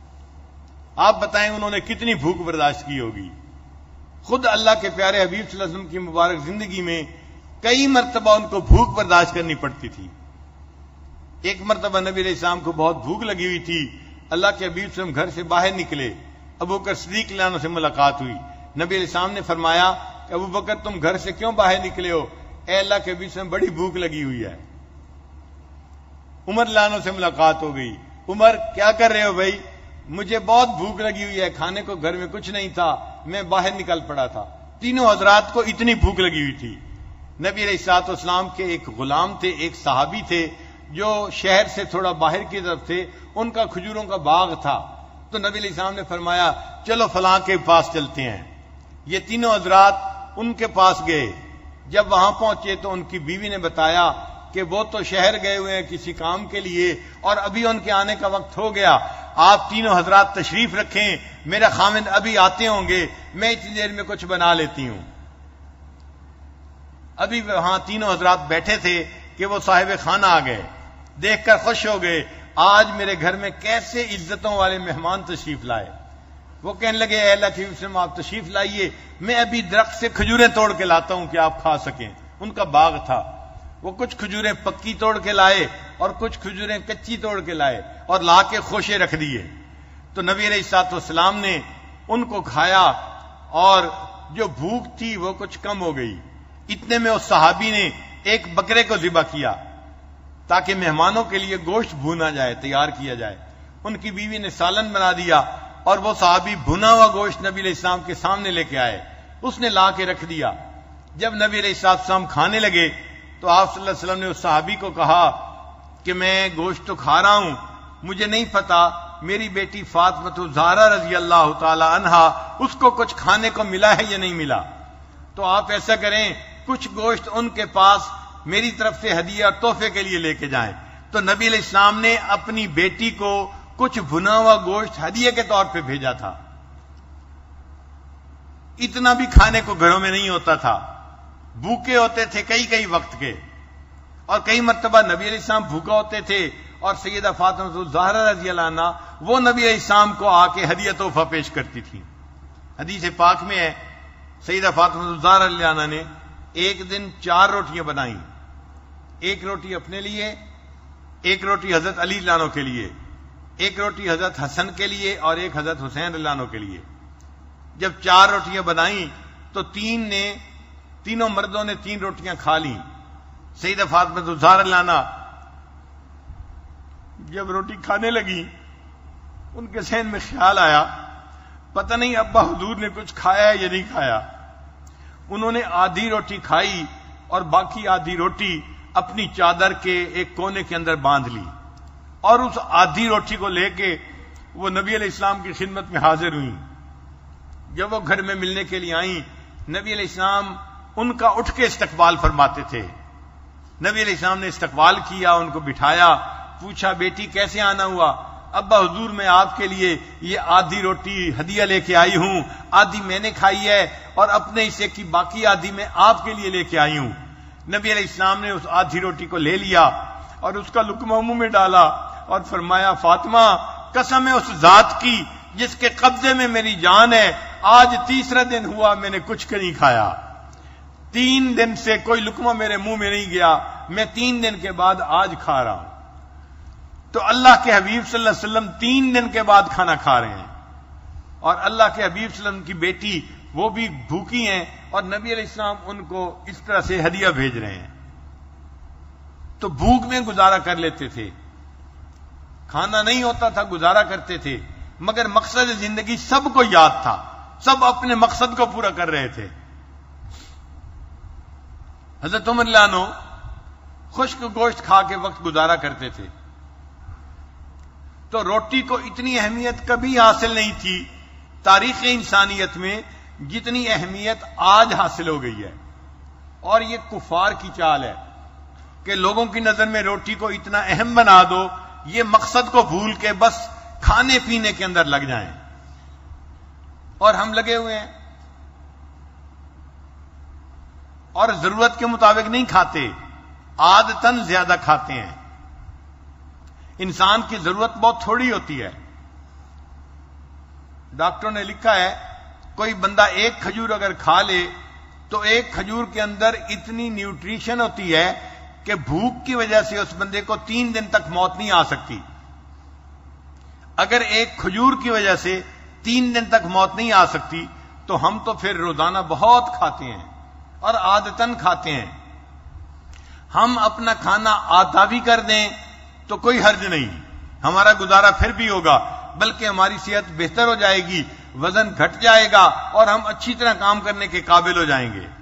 آپ بتائیں انہوں نے کتنی بھوک برداشت کی ہوگی. خود اللہ کے پیارے حبیب صلی اللہ علیہ وسلم کی مبارک زندگی میں کئی مرتبہ ان کو بھوک برداشت کرنی پڑتی تھی. ایک مرتبہ نبی علیہ السلام کو بہت بھوک لگی ہوئی تھی، اللہ کے حبیب صلی اللہ علیہ وسلم گھر سے باہر نکلے. ابو بکر صدیق رضی اللہ عنہ سے ملاقات ہوئی. نبی علیہ السلام نے فرمایا کہ ابو بکر تم گھر سے کیوں باہر نکلے ہو؟ اے اللہ کے حبیب صلی اللہ علیہ وسلم بڑی بھوک لگی ہوئی ہے. عمر رضی اللہ عنہ سے ملاقات ہو گئی. عمر کیا کر رہے ہو بھائی؟ مجھے بہت بھوک لگی ہوئی ہے، کھانے کو گھر میں کچھ نہیں تھا، میں باہر نکل پڑا تھا. تینوں حضرات کو اتنی بھوک لگی ہوئی تھی. نبی علیہ الصلوۃ والسلام کے ایک غلام تھے، ایک صحابی تھے جو شہر سے تھوڑا باہر کی طرف تھے، ان کا کھجوروں کا باغ تھا. تو نبی علیہ السلام نے فرمایا چلو فلاں کے پاس چلتے ہیں. یہ تینوں حضرات ان کے پاس گئے. جب وہاں پہنچے تو ان کی بیوی نے بتایا کہ وہ تو شہر گئے ہوئے ہیں کسی کام کے لیے اور ابھی ان کے آنے کا وقت ہو گیا، آپ تینوں حضرات تشریف رکھیں، میرا خاوند ابھی آتے ہوں گے، میں اتنی دیر میں کچھ بنا لیتی ہوں. ابھی وہاں تینوں حضرات بیٹھے تھے کہ وہ صاحب خانہ آ گئے، دیکھ کر خوش ہو گئے، آج میرے گھر میں کیسے عزتوں والے مہمان تشریف لائے۔ وہ کہنے لگے اے اللہ کے وسلم آپ تشریف لائیے، میں ابھی درخت سے کھجوریں توڑ کے لاتا ہوں کہ آپ کھا سکیں۔ ان کا باغ تھا، وہ کچھ کھجوریں پکی توڑ کے لائے اور کچھ کھجوریں کچی توڑ کے لائے اور لا کے خوشے رکھ دیے۔ تو نبی علیہ الصلوۃ والسلام نے ان کو کھایا اور جو بھوک تھی وہ کچھ کم ہو گئی۔ اتنے میں اس صحابی نے ایک بکرے کو ذبح کیا تاکہ مہمانوں کے لیے گوشت بھونا جائے، تیار کیا جائے۔ ان کی بیوی نے سالن بنا دیا اور وہ صحابی بھنا ہوا گوشت نبی علیہ السلام کے سامنے لے کے آئے، اس نے لا کے رکھ دیا۔ جب نبی علیہ السلام کھانے لگے تو آپ صلی اللہ علیہ وسلم نے اس صحابی کو کہا کہ میں گوشت تو کھا رہا ہوں، مجھے نہیں پتا میری بیٹی فاطمہ الزہرا رضی اللہ تعالی عنہا اس کو کچھ کھانے کو ملا ہے یا نہیں ملا، تو آپ ایسا کریں کچھ گوشت ان کے پاس میری طرف سے ہدیہ اور تحفے کے لیے لے کے جائیں۔ تو نبی علیہ السلام نے اپنی بیٹی کو کچھ بھنا ہوا گوشت ہدیے کے طور پہ بھیجا تھا۔ اتنا بھی کھانے کو گھروں میں نہیں ہوتا تھا، بھوکے ہوتے تھے کئی کئی وقت کے، اور کئی مرتبہ نبی علیہ السلام بھوکا ہوتے تھے اور سیدہ فاطمہ الزہرا رضی اللہ عنہا وہ نبی علیہ السلام کو آ کے ہدیہ تحفہ پیش کرتی تھی۔ حدیث پاک میں ہے سیدہ فاطمہ الزہرا رضی اللہ عنہا نے ایک دن چار روٹیاں بنائیں، ایک روٹی اپنے لیے، ایک روٹی حضرت علی رضی اللہ عنہ کے لیے، ایک روٹی حضرت حسن کے لیے اور ایک حضرت حسین رضی اللہ عنہ کے لیے۔ جب چار روٹیاں بنائیں تو تین نے تینوں مردوں نے تین روٹیاں کھا لیں۔ سیدہ فاطمہ الزہرا رضی اللہ عنہا جب روٹی کھانے لگی ان کے ذہن میں خیال آیا پتہ نہیں ابا حضور نے کچھ کھایا ہے یا نہیں کھایا۔ انہوں نے آدھی روٹی کھائی اور باقی آدھی روٹی اپنی چادر کے ایک کونے کے اندر باندھ لی، اور اس آدھی روٹی کو لے کے وہ نبی علیہ السلام کی خدمت میں حاضر ہوئیں۔ جب وہ گھر میں ملنے کے لیے آئیں نبی علیہ السلام ان کا اٹھ کے استقبال فرماتے تھے۔ نبی علیہ السلام نے استقبال کیا، ان کو بٹھایا، پوچھا بیٹی کیسے آنا ہوا؟ ابا حضور میں آپ کے لیے یہ آدھی روٹی ہدیہ لے کے آئی ہوں، آدھی میں نے کھائی ہے اور اپنے حصے کی باقی آدھی میں آپ کے لیے لے کے آئی ہوں۔ نبی علیہ السلام نے اس آدھی روٹی کو لے لیا اور اس کا لقمہ منہ میں ڈالا اور فرمایا فاطمہ قسم ہے اس ذات کی جس کے قبضے میں میری جان ہے، آج تیسرا دن ہوا میں نے کچھ نہیں کھایا، تین دن سے کوئی لقمہ میرے منہ میں نہیں گیا، میں تین دن کے بعد آج کھا رہا ہوں۔ تو اللہ کے حبیب صلی اللہ علیہ وسلم تین دن کے بعد کھانا کھا رہے ہیں، اور اللہ کے حبیب صلی اللہ علیہ وسلم کی بیٹی وہ بھی بھوکی ہیں اور نبی علیہ السلام ان کو اس طرح سے ہدیہ بھیج رہے ہیں۔ تو بھوک میں گزارا کر لیتے تھے، کھانا نہیں ہوتا تھا گزارا کرتے تھے، مگر مقصد زندگی سب کو یاد تھا، سب اپنے مقصد کو پورا کر رہے تھے۔ حضرت عمر رضی اللہ عنہ خشک گوشت کھا کے وقت گزارا کرتے تھے، تو روٹی کو اتنی اہمیت کبھی حاصل نہیں تھی تاریخ انسانیت میں جتنی اہمیت آج حاصل ہو گئی ہے۔ اور یہ کفار کی چال ہے کہ لوگوں کی نظر میں روٹی کو اتنا اہم بنا دو، یہ مقصد کو بھول کے بس کھانے پینے کے اندر لگ جائیں، اور ہم لگے ہوئے ہیں اور ضرورت کے مطابق نہیں کھاتے، عادتاً زیادہ کھاتے ہیں۔ انسان کی ضرورت بہت تھوڑی ہوتی ہے۔ ڈاکٹروں نے لکھا ہے کوئی بندہ ایک کھجور اگر کھا لے تو ایک کھجور کے اندر اتنی نیوٹریشن ہوتی ہے کہ بھوک کی وجہ سے اس بندے کو تین دن تک موت نہیں آ سکتی۔ اگر ایک کھجور کی وجہ سے تین دن تک موت نہیں آ سکتی تو ہم تو پھر روزانہ بہت کھاتے ہیں اور عادتاً کھاتے ہیں۔ ہم اپنا کھانا آدھا بھی کر دیں تو کوئی حرج نہیں، ہمارا گزارا پھر بھی ہوگا، بلکہ ہماری صحت بہتر ہو جائے گی، وزن گھٹ جائے گا اور ہم اچھی طرح کام کرنے کے قابل ہو جائیں گے۔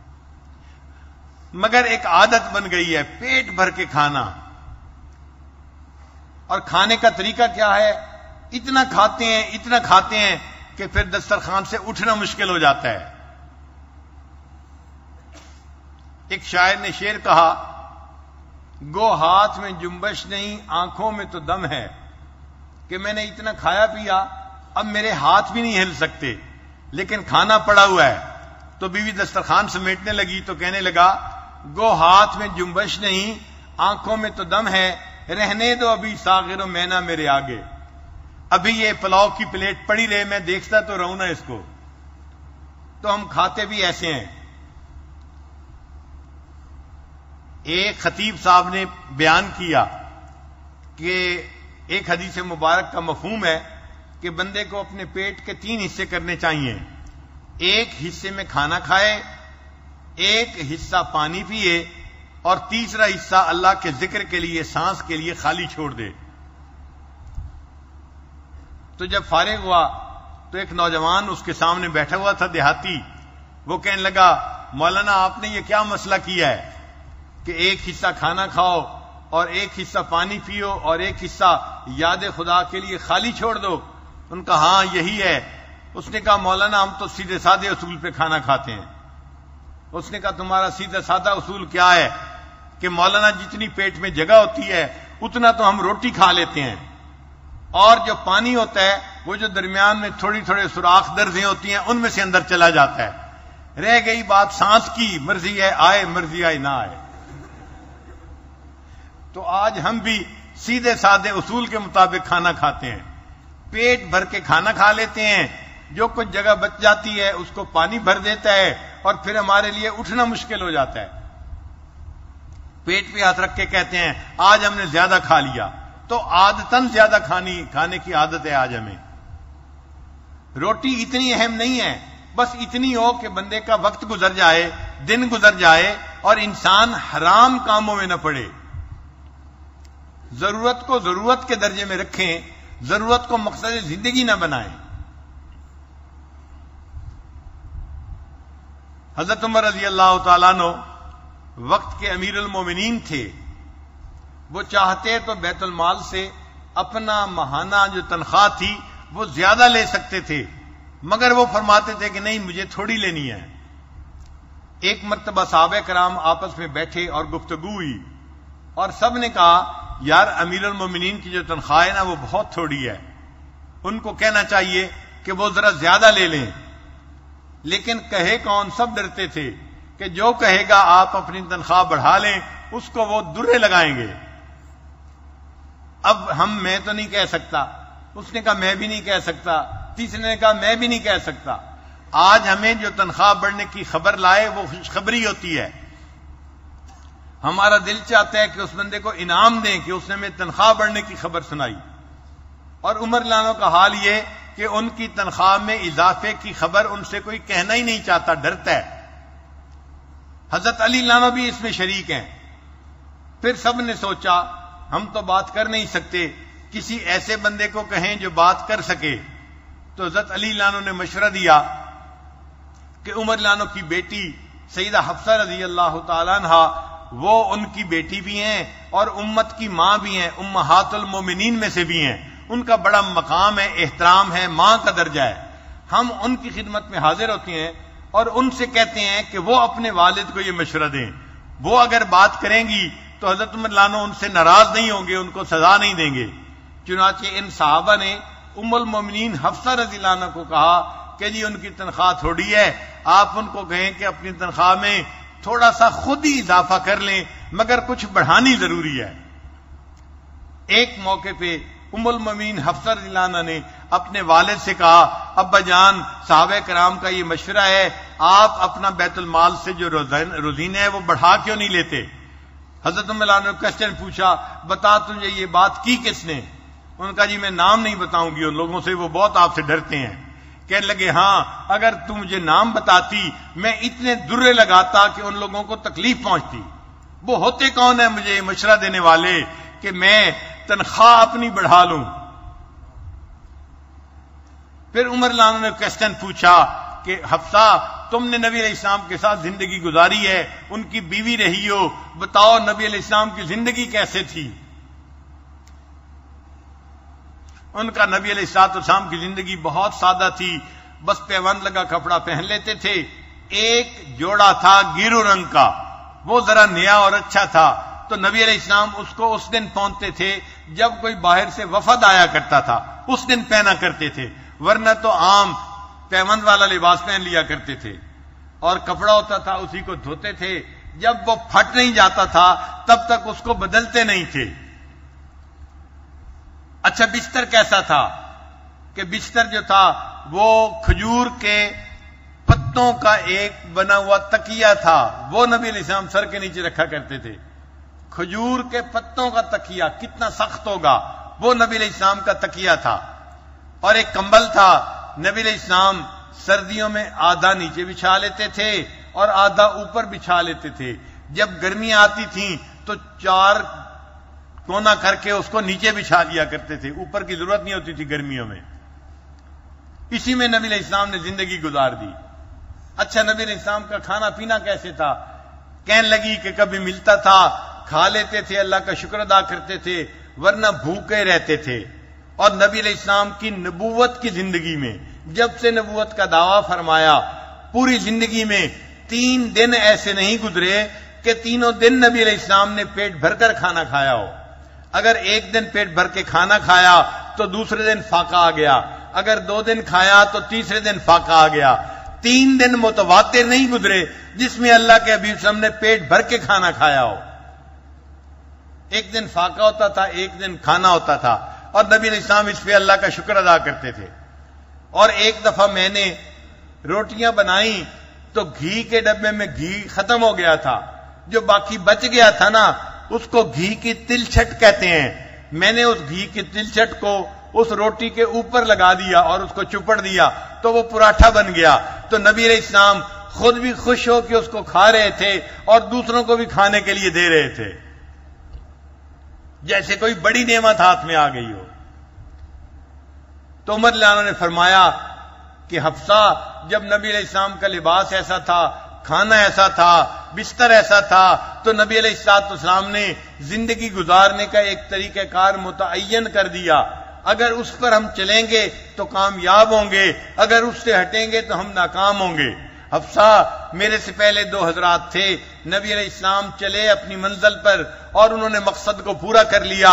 مگر ایک عادت بن گئی ہے پیٹ بھر کے کھانا، اور کھانے کا طریقہ کیا ہے؟ اتنا کھاتے ہیں اتنا کھاتے ہیں کہ پھر دسترخوان سے اٹھنا مشکل ہو جاتا ہے۔ ایک شاعر نے شعر کہا، گو ہاتھ میں جنبش نہیں آنکھوں میں تو دم ہے، کہ میں نے اتنا کھایا پیا اب میرے ہاتھ بھی نہیں ہل سکتے، لیکن کھانا پڑا ہوا ہے۔ تو بیوی دسترخوان سمیٹنے لگی تو کہنے لگا گو ہاتھ میں جنبش نہیں، آنکھوں میں تو دم ہے، رہنے دو ابھی ساغر و مینا میرے آگے. ابھی یہ پلاؤ کی پلیٹ پڑی رہے، میں دیکھتا تو رہوں نا اس کو. تو ہم کھاتے بھی ایسے ہیں. ایک خطیب صاحب نے بیان کیا کہ ایک حدیث مبارک کا مفہوم ہے کہ بندے کو اپنے پیٹ کے تین حصے کرنے چاہیے. ایک حصے میں کھانا کھائے، ایک حصہ پانی پیے، اور تیسرا حصہ اللہ کے ذکر کے لیے، سانس کے لیے خالی چھوڑ دے. تو جب فارغ ہوا تو ایک نوجوان اس کے سامنے بیٹھا ہوا تھا، دیہاتی. وہ کہنے لگا مولانا آپ نے یہ کیا مسئلہ کیا ہے کہ ایک حصہ کھانا کھاؤ اور ایک حصہ پانی پیو اور ایک حصہ یاد خدا کے لیے خالی چھوڑ دو. ان کا ہاں یہی ہے. اس نے کہا مولانا ہم تو سیدھے سادے اصول پہ کھانا کھاتے ہیں. اس نے کہا تمہارا سیدھا سادہ اصول کیا ہے کہ مولانا جتنی پیٹ میں جگہ ہوتی ہے اتنا تو ہم روٹی کھا لیتے ہیں، اور جو پانی ہوتا ہے وہ جو درمیان میں تھوڑی تھوڑی سوراخ درزیں ہوتی ہیں ان میں سے اندر چلا جاتا ہے. رہ گئی بات سانس کی، مرضی ہے آئے مرضی آئے نہ آئے. تو آج ہم بھی سیدھے سادے اصول کے مطابق کھانا کھاتے ہیں. پیٹ بھر کے کھانا کھا لیتے ہیں، جو کچھ جگہ بچ جاتی ہے اس کو پانی بھر دیتا ہے، اور پھر ہمارے لیے اٹھنا مشکل ہو جاتا ہے. پیٹ پہ ہاتھ رکھ کے کہتے ہیں آج ہم نے زیادہ کھا لیا. تو عادتاً زیادہ کھانی کھانے کی عادت ہے آج ہمیں. روٹی اتنی اہم نہیں ہے، بس اتنی ہو کہ بندے کا وقت گزر جائے، دن گزر جائے، اور انسان حرام کاموں میں نہ پڑے. ضرورت کو ضرورت کے درجے میں رکھیں، ضرورت کو مقصد زندگی نہ بنائیں. حضرت عمر رضی اللہ تعالیٰ عنہ وقت کے امیر المومنین تھے. وہ چاہتے تو بیت المال سے اپنا ماہانہ جو تنخواہ تھی وہ زیادہ لے سکتے تھے، مگر وہ فرماتے تھے کہ نہیں مجھے تھوڑی لینی ہے. ایک مرتبہ صحابہ کرام آپس میں بیٹھے اور گفتگو ہوئی، اور سب نے کہا یار امیر المومنین کی جو تنخواہ ہے نا وہ بہت تھوڑی ہے، ان کو کہنا چاہیے کہ وہ ذرا زیادہ لے لیں. لیکن کہے کون؟ سب ڈرتے تھے کہ جو کہے گا آپ اپنی تنخواہ بڑھا لیں اس کو وہ درے لگائیں گے. اب ہم میں تو نہیں کہہ سکتا، اس نے کہا میں بھی نہیں کہہ سکتا، تیسرے نے کہا میں بھی نہیں کہہ سکتا. آج ہمیں جو تنخواہ بڑھنے کی خبر لائے وہ خوشخبری ہوتی ہے. ہمارا دل چاہتا ہے کہ اس بندے کو انعام دیں کہ اس نے ہمیں تنخواہ بڑھنے کی خبر سنائی. اور عمر لانو کا حال یہ کہ ان کی تنخواہ میں اضافے کی خبر ان سے کوئی کہنا ہی نہیں چاہتا، ڈرتا ہے. حضرت علی لانو بھی اس میں شریک ہیں. پھر سب نے سوچا ہم تو بات کر نہیں سکتے، کسی ایسے بندے کو کہیں جو بات کر سکے. تو حضرت علی لانو نے مشورہ دیا کہ عمر لانو کی بیٹی سیدہ حفصہ رضی اللہ تعالیٰ عنہ وہ ان کی بیٹی بھی ہیں اور امت کی ماں بھی ہیں، امہات المومنین میں سے بھی ہیں. ان کا بڑا مقام ہے، احترام ہے، ماں کا درجہ ہے. ہم ان کی خدمت میں حاضر ہوتے ہیں اور ان سے کہتے ہیں کہ وہ اپنے والد کو یہ مشورہ دیں. وہ اگر بات کریں گی تو حضرت عمر لانو ان سے ناراض نہیں ہوں گے، ان کو سزا نہیں دیں گے. چنانچہ ان صحابہ نے ام المومنین حفصہ رضی اللہ عنہ کو کہا کہ جی ان کی تنخواہ تھوڑی ہے، آپ ان کو کہیں کہ اپنی تنخواہ میں تھوڑا سا خود ہی اضافہ کر لیں، مگر کچھ بڑھانی ضروری ہے. ایک موقع پہ ام المومنین حفصہ رضی اللہ عنہ نے اپنے والد سے کہا ابا جان صحابہ کرام کا یہ مشورہ ہے، آپ اپنا بیت المال سے جو روزینہ ہے وہ بڑھا کیوں نہیں لیتے؟ حضرت عمر نے کوشچن پوچھا بتا تجھے یہ بات کی کس نے؟ ان کا جی میں نام نہیں بتاؤں گی ان لوگوں سے، وہ بہت آپ سے ڈرتے ہیں. کہنے لگے ہاں اگر تم مجھے نام بتاتی میں اتنے درے لگاتا کہ ان لوگوں کو تکلیف پہنچتی. وہ ہوتے کون ہیں مجھے مشورہ دینے والے کہ میں تنخواہ اپنی بڑھا لوں؟ پھر عمر لانو نے کوشچن پوچھا کہ حفصہ تم نے نبی علیہ السلام کے ساتھ زندگی گزاری ہے، ان کی بیوی رہی ہو، بتاؤ نبی علیہ السلام کی زندگی کیسے تھی؟ ان کا نبی علیہ الصلوۃ والسلام کی زندگی بہت سادہ تھی، بس پیوند لگا کپڑا پہن لیتے تھے. ایک جوڑا تھا گیرو رنگ کا، وہ ذرا نیا اور اچھا تھا، تو نبی علیہ السلام اس کو اس دن پہنتے تھے جب کوئی باہر سے وفد آیا کرتا تھا، اس دن پہنا کرتے تھے، ورنہ تو عام پیوند والا لباس پہن لیا کرتے تھے. اور کپڑا ہوتا تھا اسی کو دھوتے تھے، جب وہ پھٹ نہیں جاتا تھا تب تک اس کو بدلتے نہیں تھے۔ اچھا بستر کیسا تھا کہ بستر جو تھا وہ کھجور کے پتوں کا ایک بنا ہوا تکیہ تھا، وہ نبی علیہ السلام سر کے نیچے رکھا کرتے تھے۔ کھجور کے پتوں کا تکیہ کتنا سخت ہوگا، وہ نبی علیہ السلام کا تکیہ تھا۔ اور ایک کمبل تھا، نبی علیہ السلام سردیوں میں آدھا نیچے بچھا لیتے تھے اور آدھا اوپر بچھا لیتے تھے۔ جب گرمیاں آتی تھیں تو چار کونا کر کے اس کو نیچے بچھا لیا کرتے تھے، اوپر کی ضرورت نہیں ہوتی تھی گرمیوں میں۔ اسی میں نبی علیہ السلام نے زندگی گزار دی۔ اچھا نبی علیہ السلام کا کھانا پینا کیسے تھا؟ کہنے لگی کہ کبھی ملتا تھا کھا لیتے تھے، اللہ کا شکر ادا کرتے تھے، ورنہ بھوکے رہتے تھے۔ اور نبی علیہ السلام کی نبوت کی زندگی میں جب سے نبوت کا دعویٰ فرمایا، پوری زندگی میں تین دن ایسے نہیں گزرے کہ تینوں دن نبی علیہ السلام نے پیٹ بھر کر کھانا کھایا ہو۔ اگر ایک دن پیٹ بھر کے کھانا کھایا تو دوسرے دن فاقہ آ گیا، اگر دو دن کھایا تو تیسرے دن فاقہ آ گیا۔ تین دن متواتر نہیں گزرے جس میں اللہ کے حبیب صلی اللہ علیہ وسلم نے پیٹ بھر کے کھانا کھایا ہو۔ ایک دن فاقہ ہوتا تھا، ایک دن کھانا ہوتا تھا، اور نبی علیہ السلام اس پہ اللہ کا شکر ادا کرتے تھے۔ اور ایک دفعہ میں نے روٹیاں بنائیں تو گھی کے ڈبے میں گھی ختم ہو گیا تھا، جو باقی بچ گیا تھا نا اس کو گھی کی تلچھٹ کہتے ہیں۔ میں نے اس گھی کی تلچھٹ کو اس روٹی کے اوپر لگا دیا اور اس کو چپڑ دیا تو وہ پراٹھا بن گیا۔ تو نبی علیہ السلام خود بھی خوش ہو کے اس کو کھا رہے تھے اور دوسروں کو بھی کھانے کے لیے دے رہے تھے، جیسے کوئی بڑی نعمت ہاتھ میں آ گئی ہو۔ تو عمر رضی اللہ عنہ نے فرمایا کہ حفصہ، جب نبی علیہ السلام کا لباس ایسا تھا، کھانا ایسا تھا، بستر ایسا تھا، تو نبی علیہ الصلوۃ والسلام نے زندگی گزارنے کا ایک طریقہ کار متعین کر دیا۔ اگر اس پر ہم چلیں گے تو کامیاب ہوں گے، اگر اس سے ہٹیں گے تو ہم ناکام ہوں گے۔ حفصہ، میرے سے پہلے دو حضرات تھے، نبی علیہ السلام چلے اپنی منزل پر اور انہوں نے مقصد کو پورا کر لیا،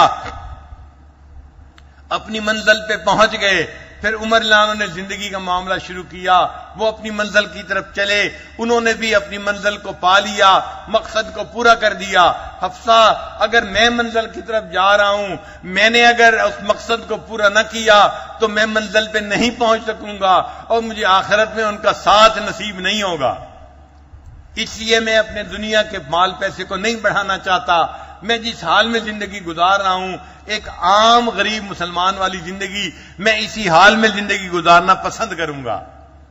اپنی منزل پہ پہنچ گئے۔ پھر عمر رضی اللہ عنہ نے زندگی کا معاملہ شروع کیا، وہ اپنی منزل کی طرف چلے، انہوں نے بھی اپنی منزل کو پا لیا، مقصد کو پورا کر دیا۔ حفصہ، اگر میں منزل کی طرف جا رہا ہوں، میں نے اگر اس مقصد کو پورا نہ کیا تو میں منزل پہ نہیں پہنچ سکوں گا اور مجھے آخرت میں ان کا ساتھ نصیب نہیں ہوگا۔ اس لیے میں اپنے دنیا کے مال پیسے کو نہیں بڑھانا چاہتا۔ میں جس حال میں زندگی گزار رہا ہوں، ایک عام غریب مسلمان والی زندگی، میں اسی حال میں زندگی گزارنا پسند کروں گا۔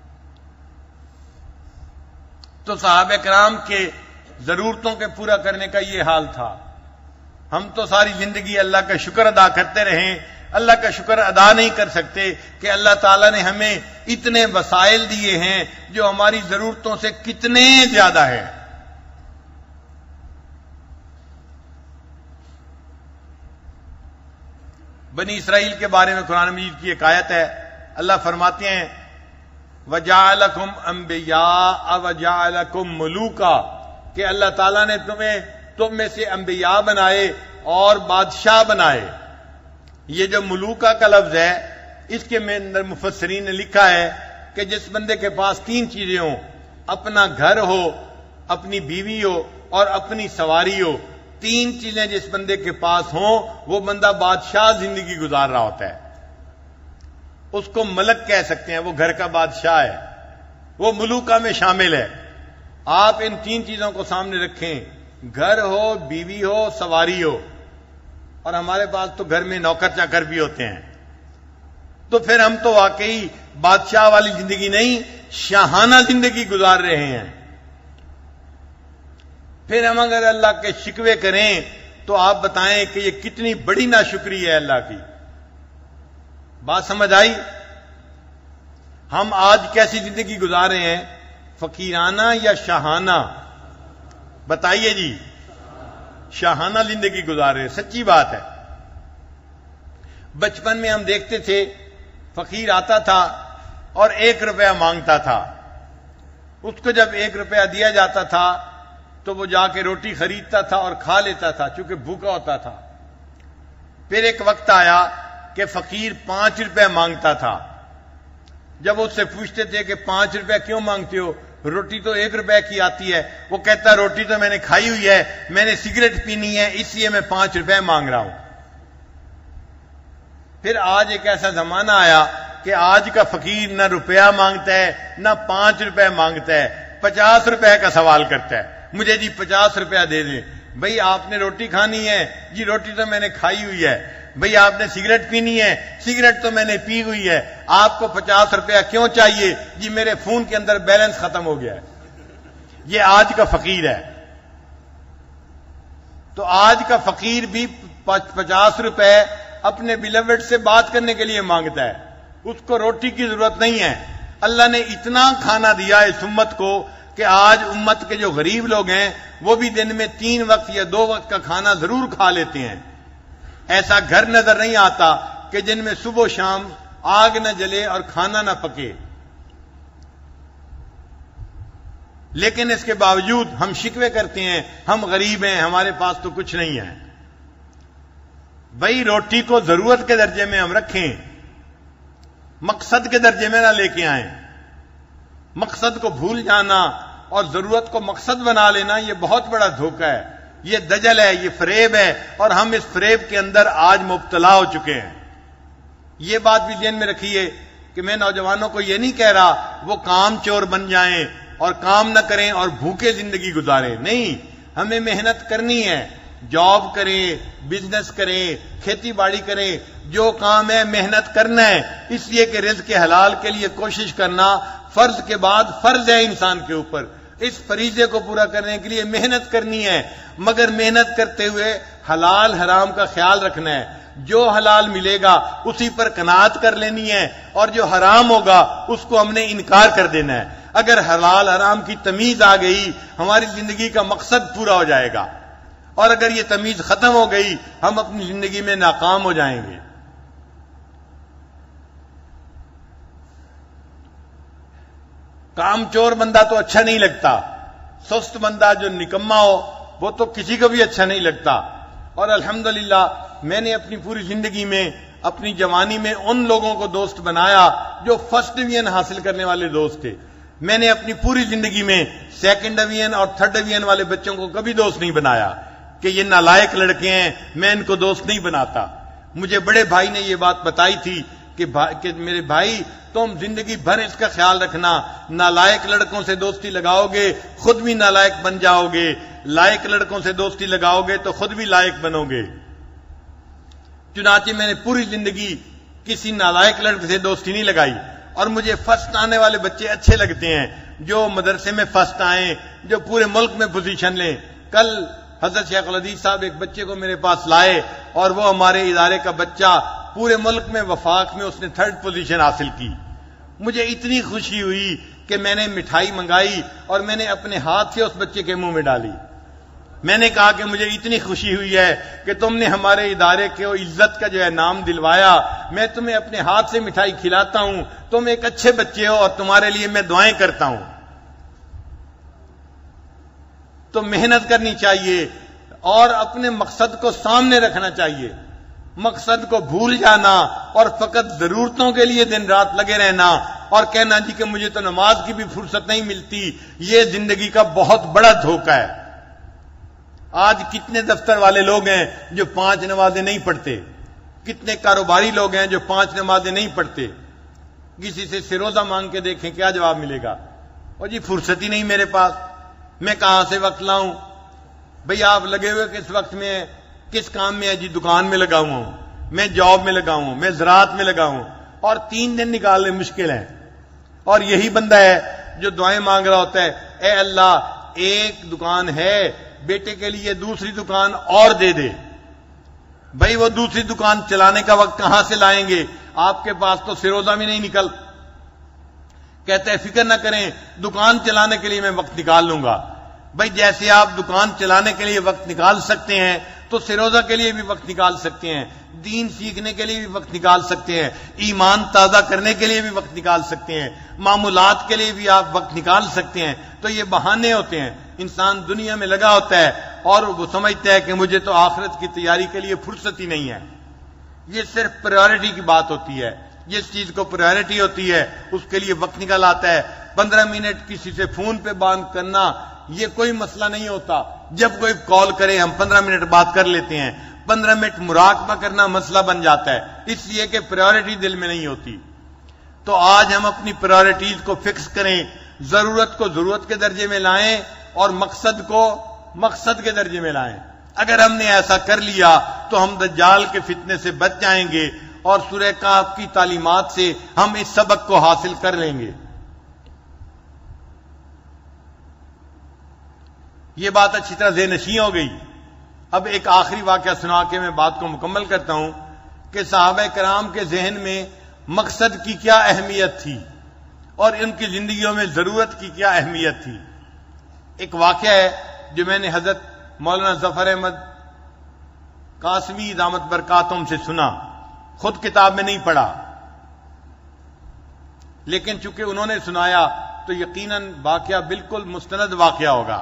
تو صحابہ کرام کے ضرورتوں کے پورا کرنے کا یہ حال تھا۔ ہم تو ساری زندگی اللہ کا شکر ادا کرتے رہیں، اللہ کا شکر ادا نہیں کر سکتے کہ اللہ تعالیٰ نے ہمیں اتنے وسائل دیے ہیں جو ہماری ضرورتوں سے کتنے زیادہ ہیں۔ بنی اسرائیل کے بارے میں قرآن مجید کی ایک آیت ہے، اللہ فرماتے ہیں وَجَعَلَكُمْ أَنْبِيَاءَ وَجَعَلَكُمْ مُلُوكًا، کہ اللہ تعالیٰ نے تمہیں تم میں سے انبیاء بنائے اور بادشاہ بنائے۔ یہ جو ملوکا کا لفظ ہے، اس کے میں اندر مفسرین نے لکھا ہے کہ جس بندے کے پاس تین چیزیں ہوں، اپنا گھر ہو، اپنی بیوی ہو اور اپنی سواری ہو، تین چیزیں جس بندے کے پاس ہوں وہ بندہ بادشاہ زندگی گزار رہا ہوتا ہے۔ اس کو ملک کہہ سکتے ہیں، وہ گھر کا بادشاہ ہے، وہ ملوکا میں شامل ہے۔ آپ ان تین چیزوں کو سامنے رکھیں، گھر ہو، بیوی ہو، سواری ہو، اور ہمارے پاس تو گھر میں نوکر چاکر بھی ہوتے ہیں، تو پھر ہم تو واقعی بادشاہ والی زندگی نہیں، شاہانہ زندگی گزار رہے ہیں۔ پھر ہم اگر اللہ کے شکوے کریں تو آپ بتائیں کہ یہ کتنی بڑی ناشکری ہے اللہ کی۔ بات سمجھ آئی؟ ہم آج کیسی زندگی گزار رہے ہیں، فقیرانہ یا شاہانہ؟ بتائیے جی، شاہانہ زندگی گزار رہے ہیں، سچی بات ہے۔ بچپن میں ہم دیکھتے تھے فقیر آتا تھا اور ایک روپیہ مانگتا تھا، اس کو جب ایک روپیہ دیا جاتا تھا تو وہ جا کے روٹی خریدتا تھا اور کھا لیتا تھا چونکہ بھوکا ہوتا تھا۔ پھر ایک وقت آیا کہ فقیر پانچ روپے مانگتا تھا، جب اس سے پوچھتے تھے کہ پانچ روپے کیوں مانگتے ہو، روٹی تو ایک روپے کی آتی ہے، وہ کہتا ہے روٹی تو میں نے کھائی ہوئی ہے، میں نے سگریٹ پینی ہے اس لیے میں پانچ روپے مانگ رہا ہوں۔ پھر آج ایک ایسا زمانہ آیا کہ آج کا فقیر نہ روپیہ مانگتا ہے نہ پانچ روپے مانگتا ہے، پچاس روپے کا سوال کرتا ہے، مجھے جی پچاس روپیہ دے دیں۔ بھئی آپ نے روٹی کھانی ہے؟ جی روٹی تو میں نے کھائی ہوئی ہے۔ بھئی آپ نے سگریٹ پینی ہے؟ سگریٹ تو میں نے پی ہوئی ہے۔ آپ کو پچاس روپیہ کیوں چاہیے؟ جی میرے فون کے اندر بیلنس ختم ہو گیا ہے۔ یہ آج کا فقیر ہے۔ تو آج کا فقیر بھی پچاس روپے اپنے بیلوڈ سے بات کرنے کے لیے مانگتا ہے، اس کو روٹی کی ضرورت نہیں ہے۔ اللہ نے اتنا کھانا دیا اس امت کو کہ آج امت کے جو غریب لوگ ہیں وہ بھی دن میں تین وقت یا دو وقت کا کھانا ضرور کھا لیتے ہیں۔ ایسا گھر نظر نہیں آتا کہ جن میں صبح و شام آگ نہ جلے اور کھانا نہ پکے، لیکن اس کے باوجود ہم شکوے کرتے ہیں ہم غریب ہیں، ہمارے پاس تو کچھ نہیں ہے۔ بھئی روٹی کو ضرورت کے درجے میں ہم رکھیں، مقصد کے درجے میں نہ لے کے آئیں۔ مقصد کو بھول جانا اور ضرورت کو مقصد بنا لینا یہ بہت بڑا دھوکہ ہے، یہ دجل ہے، یہ فریب ہے، اور ہم اس فریب کے اندر آج مبتلا ہو چکے ہیں۔ یہ بات بھی ذہن میں رکھیے کہ میں نوجوانوں کو یہ نہیں کہہ رہا وہ کام چور بن جائیں اور کام نہ کریں اور بھوکے زندگی گزاریں، نہیں، ہمیں محنت کرنی ہے، جاب کریں، بزنس کریں، کھیتی باڑی کریں، جو کام ہے محنت کرنا ہے، اس لیے کہ رزق کے حلال کے لیے کوشش کرنا فرض کے بعد فرض ہے انسان کے اوپر۔ اس فریضے کو پورا کرنے کے لیے محنت کرنی ہے، مگر محنت کرتے ہوئے حلال حرام کا خیال رکھنا ہے۔ جو حلال ملے گا اسی پر قناعت کر لینی ہے، اور جو حرام ہوگا اس کو ہم نے انکار کر دینا ہے۔ اگر حلال حرام کی تمیز آ گئی ہماری زندگی کا مقصد پورا ہو جائے گا، اور اگر یہ تمیز ختم ہو گئی ہم اپنی زندگی میں ناکام ہو جائیں گے۔ کام چور بندہ تو اچھا نہیں لگتا، سست بندہ جو نکما ہو وہ تو کسی کو بھی اچھا نہیں لگتا۔ اور الحمدللہ میں نے اپنی پوری زندگی میں اپنی جوانی میں ان لوگوں کو دوست بنایا جو فرسٹ ڈویژن حاصل کرنے والے دوست تھے۔ میں نے اپنی پوری زندگی میں سیکنڈ ڈویژن اور تھرڈ ڈویژن والے بچوں کو کبھی دوست نہیں بنایا کہ یہ نالائق لڑکے ہیں، میں ان کو دوست نہیں بناتا۔ مجھے بڑے بھائی نے یہ بات بتائی تھی کہ, کہ میرے بھائی تم زندگی بھر اس کا خیال رکھنا، نالائق لڑکوں سے دوستی لگاؤ گے خود بھی نالائق بن جاؤ گے، لائق لڑکوں سے دوستی لگاؤ گے تو خود بھی لائق بنو گے۔ چنانچہ میں نے پوری زندگی کسی نالائق لڑکے سے دوستی نہیں لگائی، اور مجھے فرسٹ آنے والے بچے اچھے لگتے ہیں، جو مدرسے میں فرسٹ آئیں، جو پورے ملک میں پوزیشن لیں۔ کل حضرت شیخ الحدیث صاحب ایک بچے کو میرے پاس لائے، اور وہ ہمارے ادارے کا بچہ پورے ملک میں وفاق میں اس نے تھرڈ پوزیشن حاصل کی۔ مجھے اتنی خوشی ہوئی کہ میں نے مٹھائی منگائی اور میں نے اپنے ہاتھ سے اس بچے کے منہ میں ڈالی۔ میں نے کہا کہ مجھے اتنی خوشی ہوئی ہے کہ تم نے ہمارے ادارے کے عزت کا جو ہے نام دلوایا، میں تمہیں اپنے ہاتھ سے مٹھائی کھلاتا ہوں، تم ایک اچھے بچے ہو اور تمہارے لیے میں دعائیں کرتا ہوں۔ تو محنت کرنی چاہیے اور اپنے مقصد کو سامنے رکھنا چاہیے۔ مقصد کو بھول جانا اور فقط ضرورتوں کے لیے دن رات لگے رہنا اور کہنا جی کہ مجھے تو نماز کی بھی فرصت نہیں ملتی، یہ زندگی کا بہت بڑا دھوکہ ہے۔ آج کتنے دفتر والے لوگ ہیں جو پانچ نمازیں نہیں پڑھتے، کتنے کاروباری لوگ ہیں جو پانچ نمازیں نہیں پڑھتے۔ کسی سے سروزہ مانگ کے دیکھیں کیا جواب ملے گا، اور جی فرصت ہی نہیں میرے پاس، میں کہاں سے وقت لاؤں۔ بھئی آپ لگے ہوئے کس وقت میں ہیں، کس کام میں ہے؟ جی دکان میں لگا ہوں، میں جاب میں لگا ہوں، میں زراعت میں لگا ہوں، اور تین دن نکالنے مشکل ہیں۔ اور یہی بندہ ہے جو دعائیں مانگ رہا ہوتا ہے، اے اللہ ایک دکان ہے بیٹے کے لیے دوسری دکان اور دے دے۔ بھائی وہ دوسری دکان چلانے کا وقت کہاں سے لائیں گے؟ آپ کے پاس تو سروزہ بھی نہیں نکل۔ کہتے ہیں فکر نہ کریں، دکان چلانے کے لیے میں وقت نکال لوں گا۔ بھائی جیسے آپ دکان چلانے کے لیے وقت نکال سکتے ہیں تو سروزہ کے لیے بھی وقت نکال سکتے ہیں، دین سیکھنے کے لیے بھی وقت نکال سکتے ہیں، ایمان تازہ کرنے کے لیے بھی وقت نکال سکتے ہیں، معمولات کے لیے بھی آپ وقت نکال سکتے ہیں۔ تو یہ بہانے ہوتے ہیں، انسان دنیا میں لگا ہوتا ہے اور وہ سمجھتا ہے کہ مجھے تو آخرت کی تیاری کے لیے فرصت ہی نہیں ہے۔ یہ صرف پرائیورٹی کی بات ہوتی ہے، جس چیز کو پرائیورٹی ہوتی ہے اس کے لیے وقت نکل آتا ہے۔ پندرہ منٹ کسی سے فون پہ بات کرنا یہ کوئی مسئلہ نہیں ہوتا. جب کوئی کال کرے ہم پندرہ منٹ بات کر لیتے ہیں. پندرہ منٹ مراقبہ کرنا مسئلہ بن جاتا ہے اس لیے کہ پرائیورٹی دل میں نہیں ہوتی. تو آج ہم اپنی پرائیورٹیز کو فکس کریں, ضرورت کو ضرورت کے درجے میں لائیں اور مقصد کو مقصد کے درجے میں لائیں. اگر ہم نے ایسا کر لیا تو ہم دجال کے فتنے سے بچ جائیں گے اور سورہ کہف کی تعلیمات سے ہم اس سبق کو حاصل کر لیں گے. یہ بات اچھی طرح ذہن نشین ہو گئی. اب ایک آخری واقعہ سنا کے میں بات کو مکمل کرتا ہوں کہ صحابہ کرام کے ذہن میں مقصد کی کیا اہمیت تھی اور ان کی زندگیوں میں ضرورت کی کیا اہمیت تھی. ایک واقعہ ہے جو میں نے حضرت مولانا ظفر احمد قاسمی دامت برکاتہم سے سنا, خود کتاب میں نہیں پڑھا, لیکن چونکہ انہوں نے سنایا تو یقیناً واقعہ بالکل مستند واقعہ ہوگا.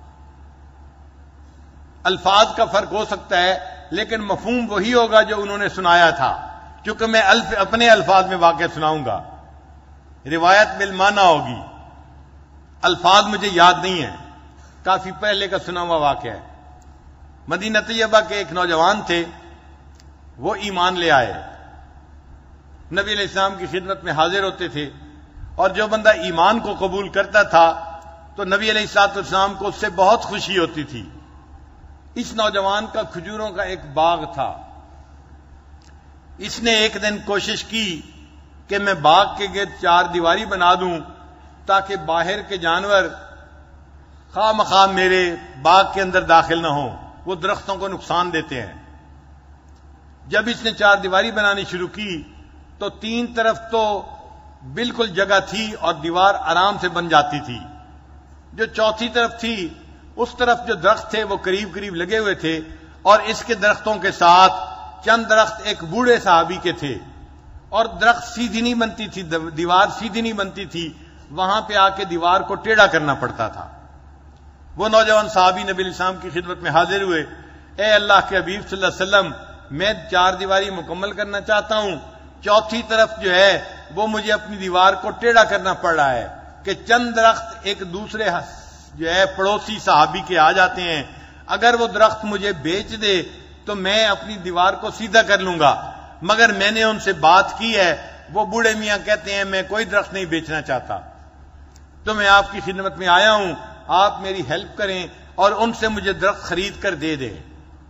الفاظ کا فرق ہو سکتا ہے لیکن مفہوم وہی ہوگا جو انہوں نے سنایا تھا, کیونکہ میں الف اپنے الفاظ میں واقعہ سناؤں گا. روایت بالمعنی ہوگی, الفاظ مجھے یاد نہیں ہیں, کافی پہلے کا سنا ہوا واقعہ ہے. مدینہ طیبہ کے ایک نوجوان تھے, وہ ایمان لے آئے, نبی علیہ السلام کی خدمت میں حاضر ہوتے تھے, اور جو بندہ ایمان کو قبول کرتا تھا تو نبی علیہ الصلوۃ والسلام کو اس سے بہت خوشی ہوتی تھی. اس نوجوان کا کھجوروں کا ایک باغ تھا. اس نے ایک دن کوشش کی کہ میں باغ کے گرد چار دیواری بنا دوں تاکہ باہر کے جانور خواہ مخواہ میرے باغ کے اندر داخل نہ ہوں, وہ درختوں کو نقصان دیتے ہیں. جب اس نے چار دیواری بنانی شروع کی تو تین طرف تو بالکل جگہ تھی اور دیوار آرام سے بن جاتی تھی. جو چوتھی طرف تھی اس طرف جو درخت تھے وہ قریب قریب لگے ہوئے تھے, اور اس کے درختوں کے ساتھ چند درخت ایک بوڑھے صحابی کے تھے, اور درخت سیدھی نہیں بنتی تھی, دیوار سیدھی نہیں بنتی تھی, وہاں پہ آ کے دیوار کو ٹیڑھا کرنا پڑتا تھا. وہ نوجوان صحابی نبی علیہ السلام کی خدمت میں حاضر ہوئے, اے اللہ کے حبیب صلی اللہ علیہ وسلم, میں چار دیواری مکمل کرنا چاہتا ہوں, چوتھی طرف جو ہے وہ مجھے اپنی دیوار کو ٹیڑھا کرنا پڑ رہا ہے کہ چند درخت ایک دوسرے جو ہے پڑوسی صحابی کے آ جاتے ہیں, اگر وہ درخت مجھے بیچ دے تو میں اپنی دیوار کو سیدھا کر لوں گا, مگر میں نے ان سے بات کی ہے, وہ بوڑھے میاں کہتے ہیں میں کوئی درخت نہیں بیچنا چاہتا, تو میں آپ کی خدمت میں آیا ہوں, آپ میری ہیلپ کریں اور ان سے مجھے درخت خرید کر دے دیں.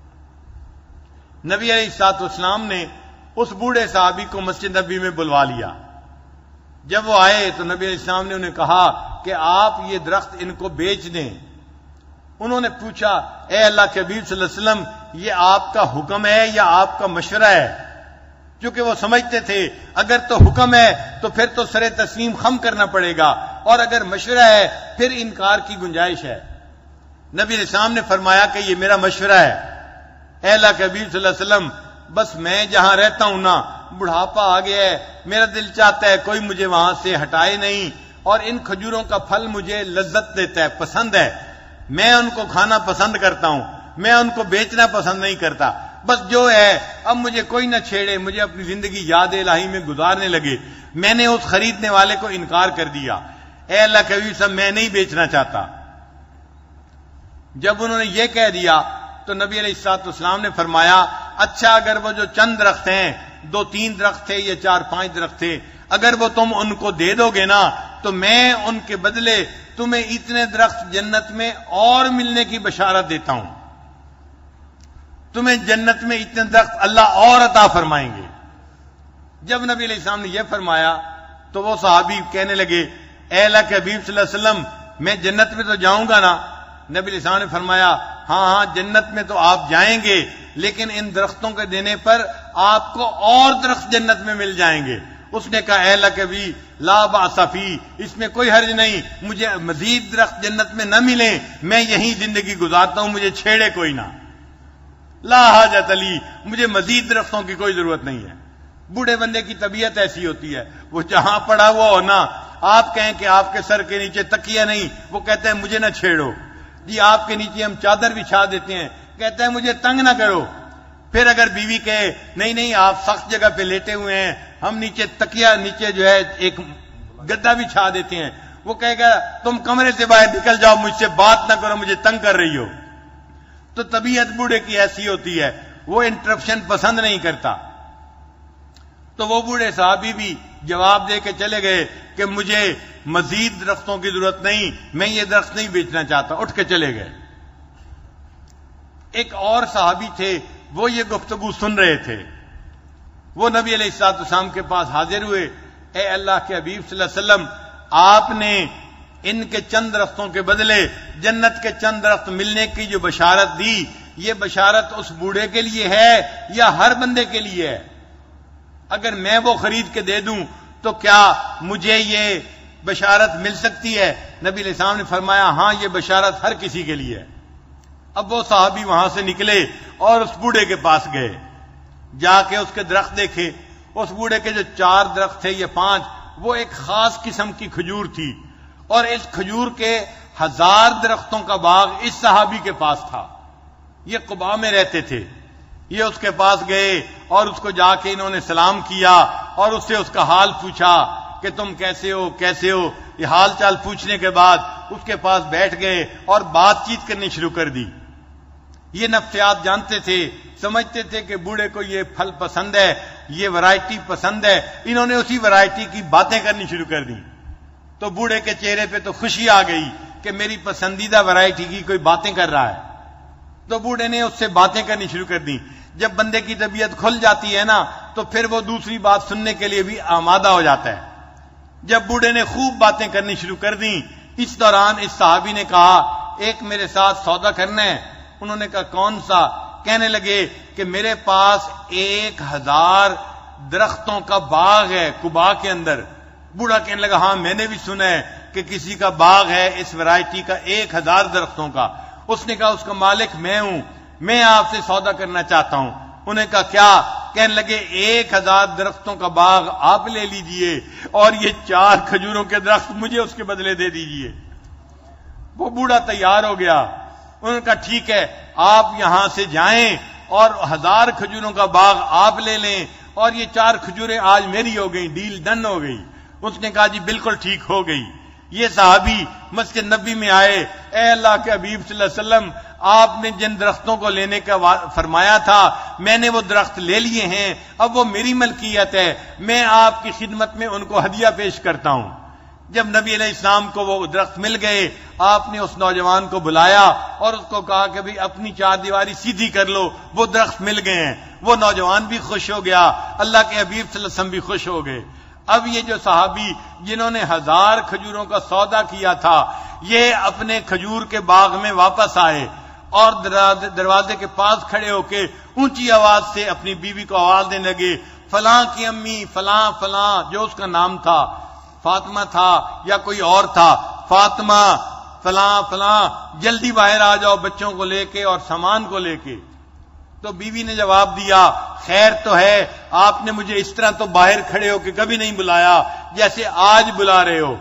نبی علیہ الصلوۃ والسلام نے اس بوڑھے صحابی کو مسجد نبی میں بلوا لیا. جب وہ آئے تو نبی علیہ السلام نے انہیں کہا کہ آپ یہ درخت ان کو بیچ دیں. انہوں نے پوچھا, اے اللہ کے حبیب صلی اللہ علیہ وسلم, یہ آپ کا حکم ہے یا آپ کا مشورہ ہے؟ کیونکہ وہ سمجھتے تھے اگر تو حکم ہے تو پھر تو سر تسلیم خم کرنا پڑے گا, اور اگر مشورہ ہے پھر انکار کی گنجائش ہے. نبی علیہ السلام نے فرمایا کہ یہ میرا مشورہ ہے. اے اللہ کے حبیب صلی اللہ علیہ وسلم, بس میں جہاں رہتا ہوں نا بڑھاپا آ گیا ہے, میرا دل چاہتا ہے کوئی مجھے وہاں سے ہٹائے نہیں, اور ان کھجوروں کا پھل مجھے لذت دیتا ہے, پسند ہے, میں ان کو کھانا پسند کرتا ہوں, میں ان کو بیچنا پسند نہیں کرتا. بس جو ہے اب مجھے کوئی نہ چھیڑے, مجھے اپنی زندگی یاد الہی میں گزارنے لگے. میں نے اس خریدنے والے کو انکار کر دیا, اے اللہ کے حبیب صاحب میں نہیں بیچنا چاہتا. جب انہوں نے یہ کہہ دیا تو نبی علیہ الصلوۃ والسلام نے فرمایا, اچھا اگر وہ جو چند درخت ہیں, دو تین درخت تھے یا چار پانچ درخت تھے, اگر وہ تم ان کو دے دو گے نا تو میں ان کے بدلے تمہیں اتنے درخت جنت میں اور ملنے کی بشارت دیتا ہوں, تمہیں جنت میں اتنے درخت اللہ اور عطا فرمائیں گے. جب نبی علیہ السلام نے یہ فرمایا تو وہ صحابی کہنے لگے, اے اللہ کے حبیب صلی اللہ علیہ وسلم, میں جنت میں تو جاؤں گا نا؟ نبی علیہ السلام نے فرمایا, ہاں ہاں جنت میں تو آپ جائیں گے, لیکن ان درختوں کے دینے پر آپ کو اور درخت جنت میں مل جائیں گے. اس نے کہا, اے اللہ کے حبیب لا باس فی, اس میں کوئی حرج نہیں, مجھے مزید درخت جنت میں نہ ملیں, میں یہیں زندگی گزارتا ہوں, مجھے چھیڑے کوئی نہ. لا حاجت لی, مجھے مزید درختوں کی کوئی ضرورت نہیں ہے. بوڑھے بندے کی طبیعت ایسی ہوتی ہے, وہ جہاں پڑا ہوا ہو نا, آپ کہیں کہ آپ کے سر کے نیچے تکیہ نہیں, وہ کہتے ہیں مجھے نہ چھیڑو. جی آپ کے نیچے ہم چادر بچھا دیتے ہیں, کہتے ہیں مجھے تنگ نہ کرو. پھر اگر بیوی کہے نہیں نہیں آپ سخت جگہ پہ لیٹے ہوئے ہیں, ہم نیچے تکیہ نیچے جو ہے ایک گدا بچھا دیتے ہیں, وہ کہے گا تم کمرے سے باہر نکل جاؤ، مجھ سے بات نہ کرو، مجھے تنگ کر رہی ہو۔ تو طبیعت بوڑھے کی ایسی ہوتی ہے، وہ انٹرپشن پسند نہیں کرتا۔ تو وہ بوڑھے صحابی بھی جواب دے کے چلے گئے کہ مجھے مزید درختوں کی ضرورت نہیں، میں یہ درخت نہیں بیچنا چاہتا، اٹھ کے چلے گئے۔ ایک اور صحابی تھے، وہ یہ گفتگو سن رہے تھے، وہ نبی علیہ الصلوۃ والسلام کے پاس حاضر ہوئے، اے اللہ کے حبیب صلی اللہ علیہ وسلم، آپ نے ان کے چند درختوں کے بدلے جنت کے چند درخت ملنے کی جو بشارت دی، یہ بشارت اس بوڑھے کے لیے ہے یا ہر بندے کے لیے ہے؟ اگر میں وہ خرید کے دے دوں تو کیا مجھے یہ بشارت مل سکتی ہے؟ نبی علیہ السلام نے فرمایا ہاں، یہ بشارت ہر کسی کے لیے ہے۔ اب وہ صحابی وہاں سے نکلے اور اس بوڑھے کے پاس گئے، جا کے اس کے درخت دیکھے۔ اس بوڑھے کے جو چار درخت تھے یا پانچ، وہ ایک خاص قسم کی کھجور تھی، اور اس کھجور کے ہزار درختوں کا باغ اس صحابی کے پاس تھا۔ یہ قباء میں رہتے تھے۔ یہ اس کے پاس گئے اور اس کو جا کے انہوں نے سلام کیا اور اس سے اس کا حال پوچھا کہ تم کیسے ہو کیسے ہو یہ حال چال پوچھنے کے بعد اس کے پاس بیٹھ گئے اور بات چیت کرنی شروع کر دی۔ یہ نفسیات جانتے تھے، سمجھتے تھے کہ بوڑھے کو یہ پھل پسند ہے، یہ ورائٹی پسند ہے، انہوں نے اسی ورائٹی کی باتیں کرنی شروع کر دی۔ تو بوڑھے کے چہرے پہ تو خوشی آ گئی کہ میری پسندیدہ ورائٹی کی کوئی باتیں کر رہا ہے۔ تو بوڑھے نے اس سے باتیں کرنی شروع کر دی۔ جب بندے کی طبیعت کھل جاتی ہے نا تو پھر وہ دوسری بات سننے کے لیے بھی آمادہ ہو جاتا ہے۔ جب بوڑھے نے خوب باتیں کرنی شروع کر دیں، اس دوران اس صحابی نے کہا ایک میرے ساتھ سودا کرنا ہے۔ انہوں نے کہا کون سا؟ کہنے لگے کہ میرے پاس ایک ہزار درختوں کا باغ ہے قباء کے اندر۔ بوڑھا کہنے لگا ہاں میں نے بھی سنا ہے کہ کسی کا باغ ہے اس ورائٹی کا ایک ہزار درختوں کا۔ اس نے کہا اس کا مالک میں ہوں، میں آپ سے سودا کرنا چاہتا ہوں۔ انہوں نے کہا کیا؟ کہنے لگے ایک ہزار درختوں کا باغ آپ لے لیجئے اور یہ چار کھجوروں کے درخت مجھے اس کے بدلے دے دیجئے۔ وہ بوڑھا تیار ہو گیا۔ انہوں نے کہا ٹھیک ہے، آپ یہاں سے جائیں اور ہزار کھجوروں کا باغ آپ لے لیں اور یہ چار کھجوریں آج میری ہو گئی، ڈیل ڈن ہو گئی۔ اس نے کہا جی بالکل ٹھیک ہو گئی۔ یہ صحابی مسجد نبی میں آئے، اے اللہ کے حبیب صلی اللہ علیہ وسلم، آپ نے جن درختوں کو لینے کا فرمایا تھا میں نے وہ درخت لے لیے ہیں، اب وہ میری ملکیت ہے، میں آپ کی خدمت میں ان کو ہدیہ پیش کرتا ہوں۔ جب نبی علیہ السلام کو وہ درخت مل گئے، آپ نے اس نوجوان کو بلایا اور اس کو کہا کہ بھئی اپنی چار دیواری سیدھی کر لو، وہ درخت مل گئے ہیں۔ وہ نوجوان بھی خوش ہو گیا، اللہ کے حبیب صلی اللہ علیہ وسلم بھی خوش ہو گئے۔ اب یہ جو صحابی جنہوں نے ہزار کھجوروں کا سودا کیا تھا، یہ اپنے کھجور کے باغ میں واپس آئے اور دروازے کے پاس کھڑے ہو کے اونچی آواز سے اپنی بیوی کو آواز دینے لگے، فلاں کی امی فلاں فلاں، جو اس کا نام تھا، فاطمہ تھا یا کوئی اور تھا، فاطمہ فلاں فلاں جلدی باہر آ جاؤ بچوں کو لے کے اور سامان کو لے کے۔ تو بیوی نے جواب دیا خیر تو ہے، آپ نے مجھے اس طرح تو باہر کھڑے ہو کے کبھی نہیں بلایا جیسے آج بلا رہے ہو۔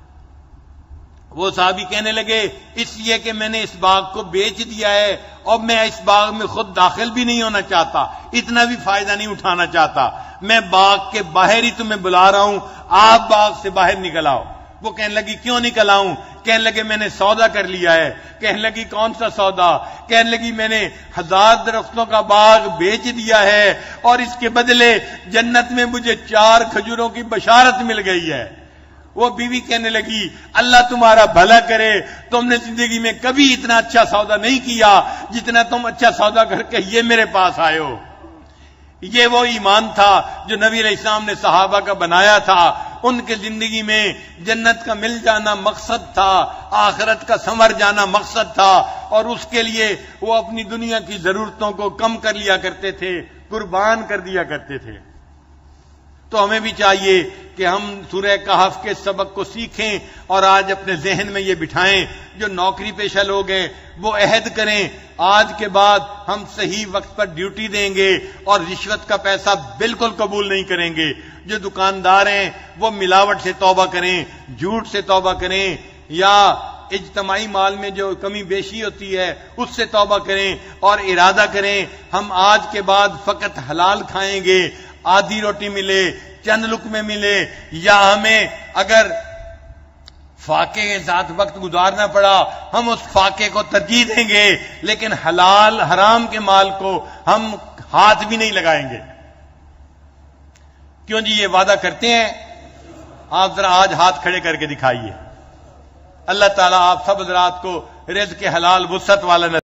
وہ صحابی کہنے لگے اس لیے کہ میں نے اس باغ کو بیچ دیا ہے اور میں اس باغ میں خود داخل بھی نہیں ہونا چاہتا، اتنا بھی فائدہ نہیں اٹھانا چاہتا، میں باغ کے باہر ہی تمہیں بلا رہا ہوں، آپ باغ سے باہر نکل آؤ۔ وہ کہنے لگی کیوں نکل آؤں؟ کہنے لگے میں نے سودا کر لیا ہے۔ کہنے لگی کون سا سودا؟ کہنے لگی میں نے ہزار درختوں کا باغ بیچ دیا ہے اور اس کے بدلے جنت میں مجھے چار کھجوروں کی بشارت مل گئی ہے۔ وہ بیوی کہنے لگی اللہ تمہارا بھلا کرے، تم نے زندگی میں کبھی اتنا اچھا سودا نہیں کیا جتنا تم اچھا سودا کر کے یہ میرے پاس آئے ہو۔ یہ وہ ایمان تھا جو نبی علیہ السلام نے صحابہ کا بنایا تھا۔ ان کے زندگی میں جنت کا مل جانا مقصد تھا، آخرت کا سنور جانا مقصد تھا، اور اس کے لیے وہ اپنی دنیا کی ضرورتوں کو کم کر لیا کرتے تھے، قربان کر دیا کرتے تھے۔ تو ہمیں بھی چاہیے کہ ہم سورہ کہف کے سبق کو سیکھیں اور آج اپنے ذہن میں یہ بٹھائیں، جو نوکری پیشہ لوگ ہیں وہ عہد کریں آج کے بعد ہم صحیح وقت پر ڈیوٹی دیں گے اور رشوت کا پیسہ بالکل قبول نہیں کریں گے۔ جو دکاندار ہیں وہ ملاوٹ سے توبہ کریں، جھوٹ سے توبہ کریں، یا اجتماعی مال میں جو کمی بیشی ہوتی ہے اس سے توبہ کریں اور ارادہ کریں ہم آج کے بعد فقط حلال کھائیں گے، آدھی روٹی ملے، چند لقمے ملے، یا ہمیں اگر فاقے کے ساتھ وقت گزارنا پڑا، ہم اس فاقے کو ترجیح دیں گے، لیکن حلال حرام کے مال کو ہم ہاتھ بھی نہیں لگائیں گے۔ کیوں جی؟ یہ وعدہ کرتے ہیں؟ آپ ذرا آج ہاتھ کھڑے کر کے دکھائیے۔ اللہ تعالیٰ آپ سب حضرات کو رزق حلال وسعت والا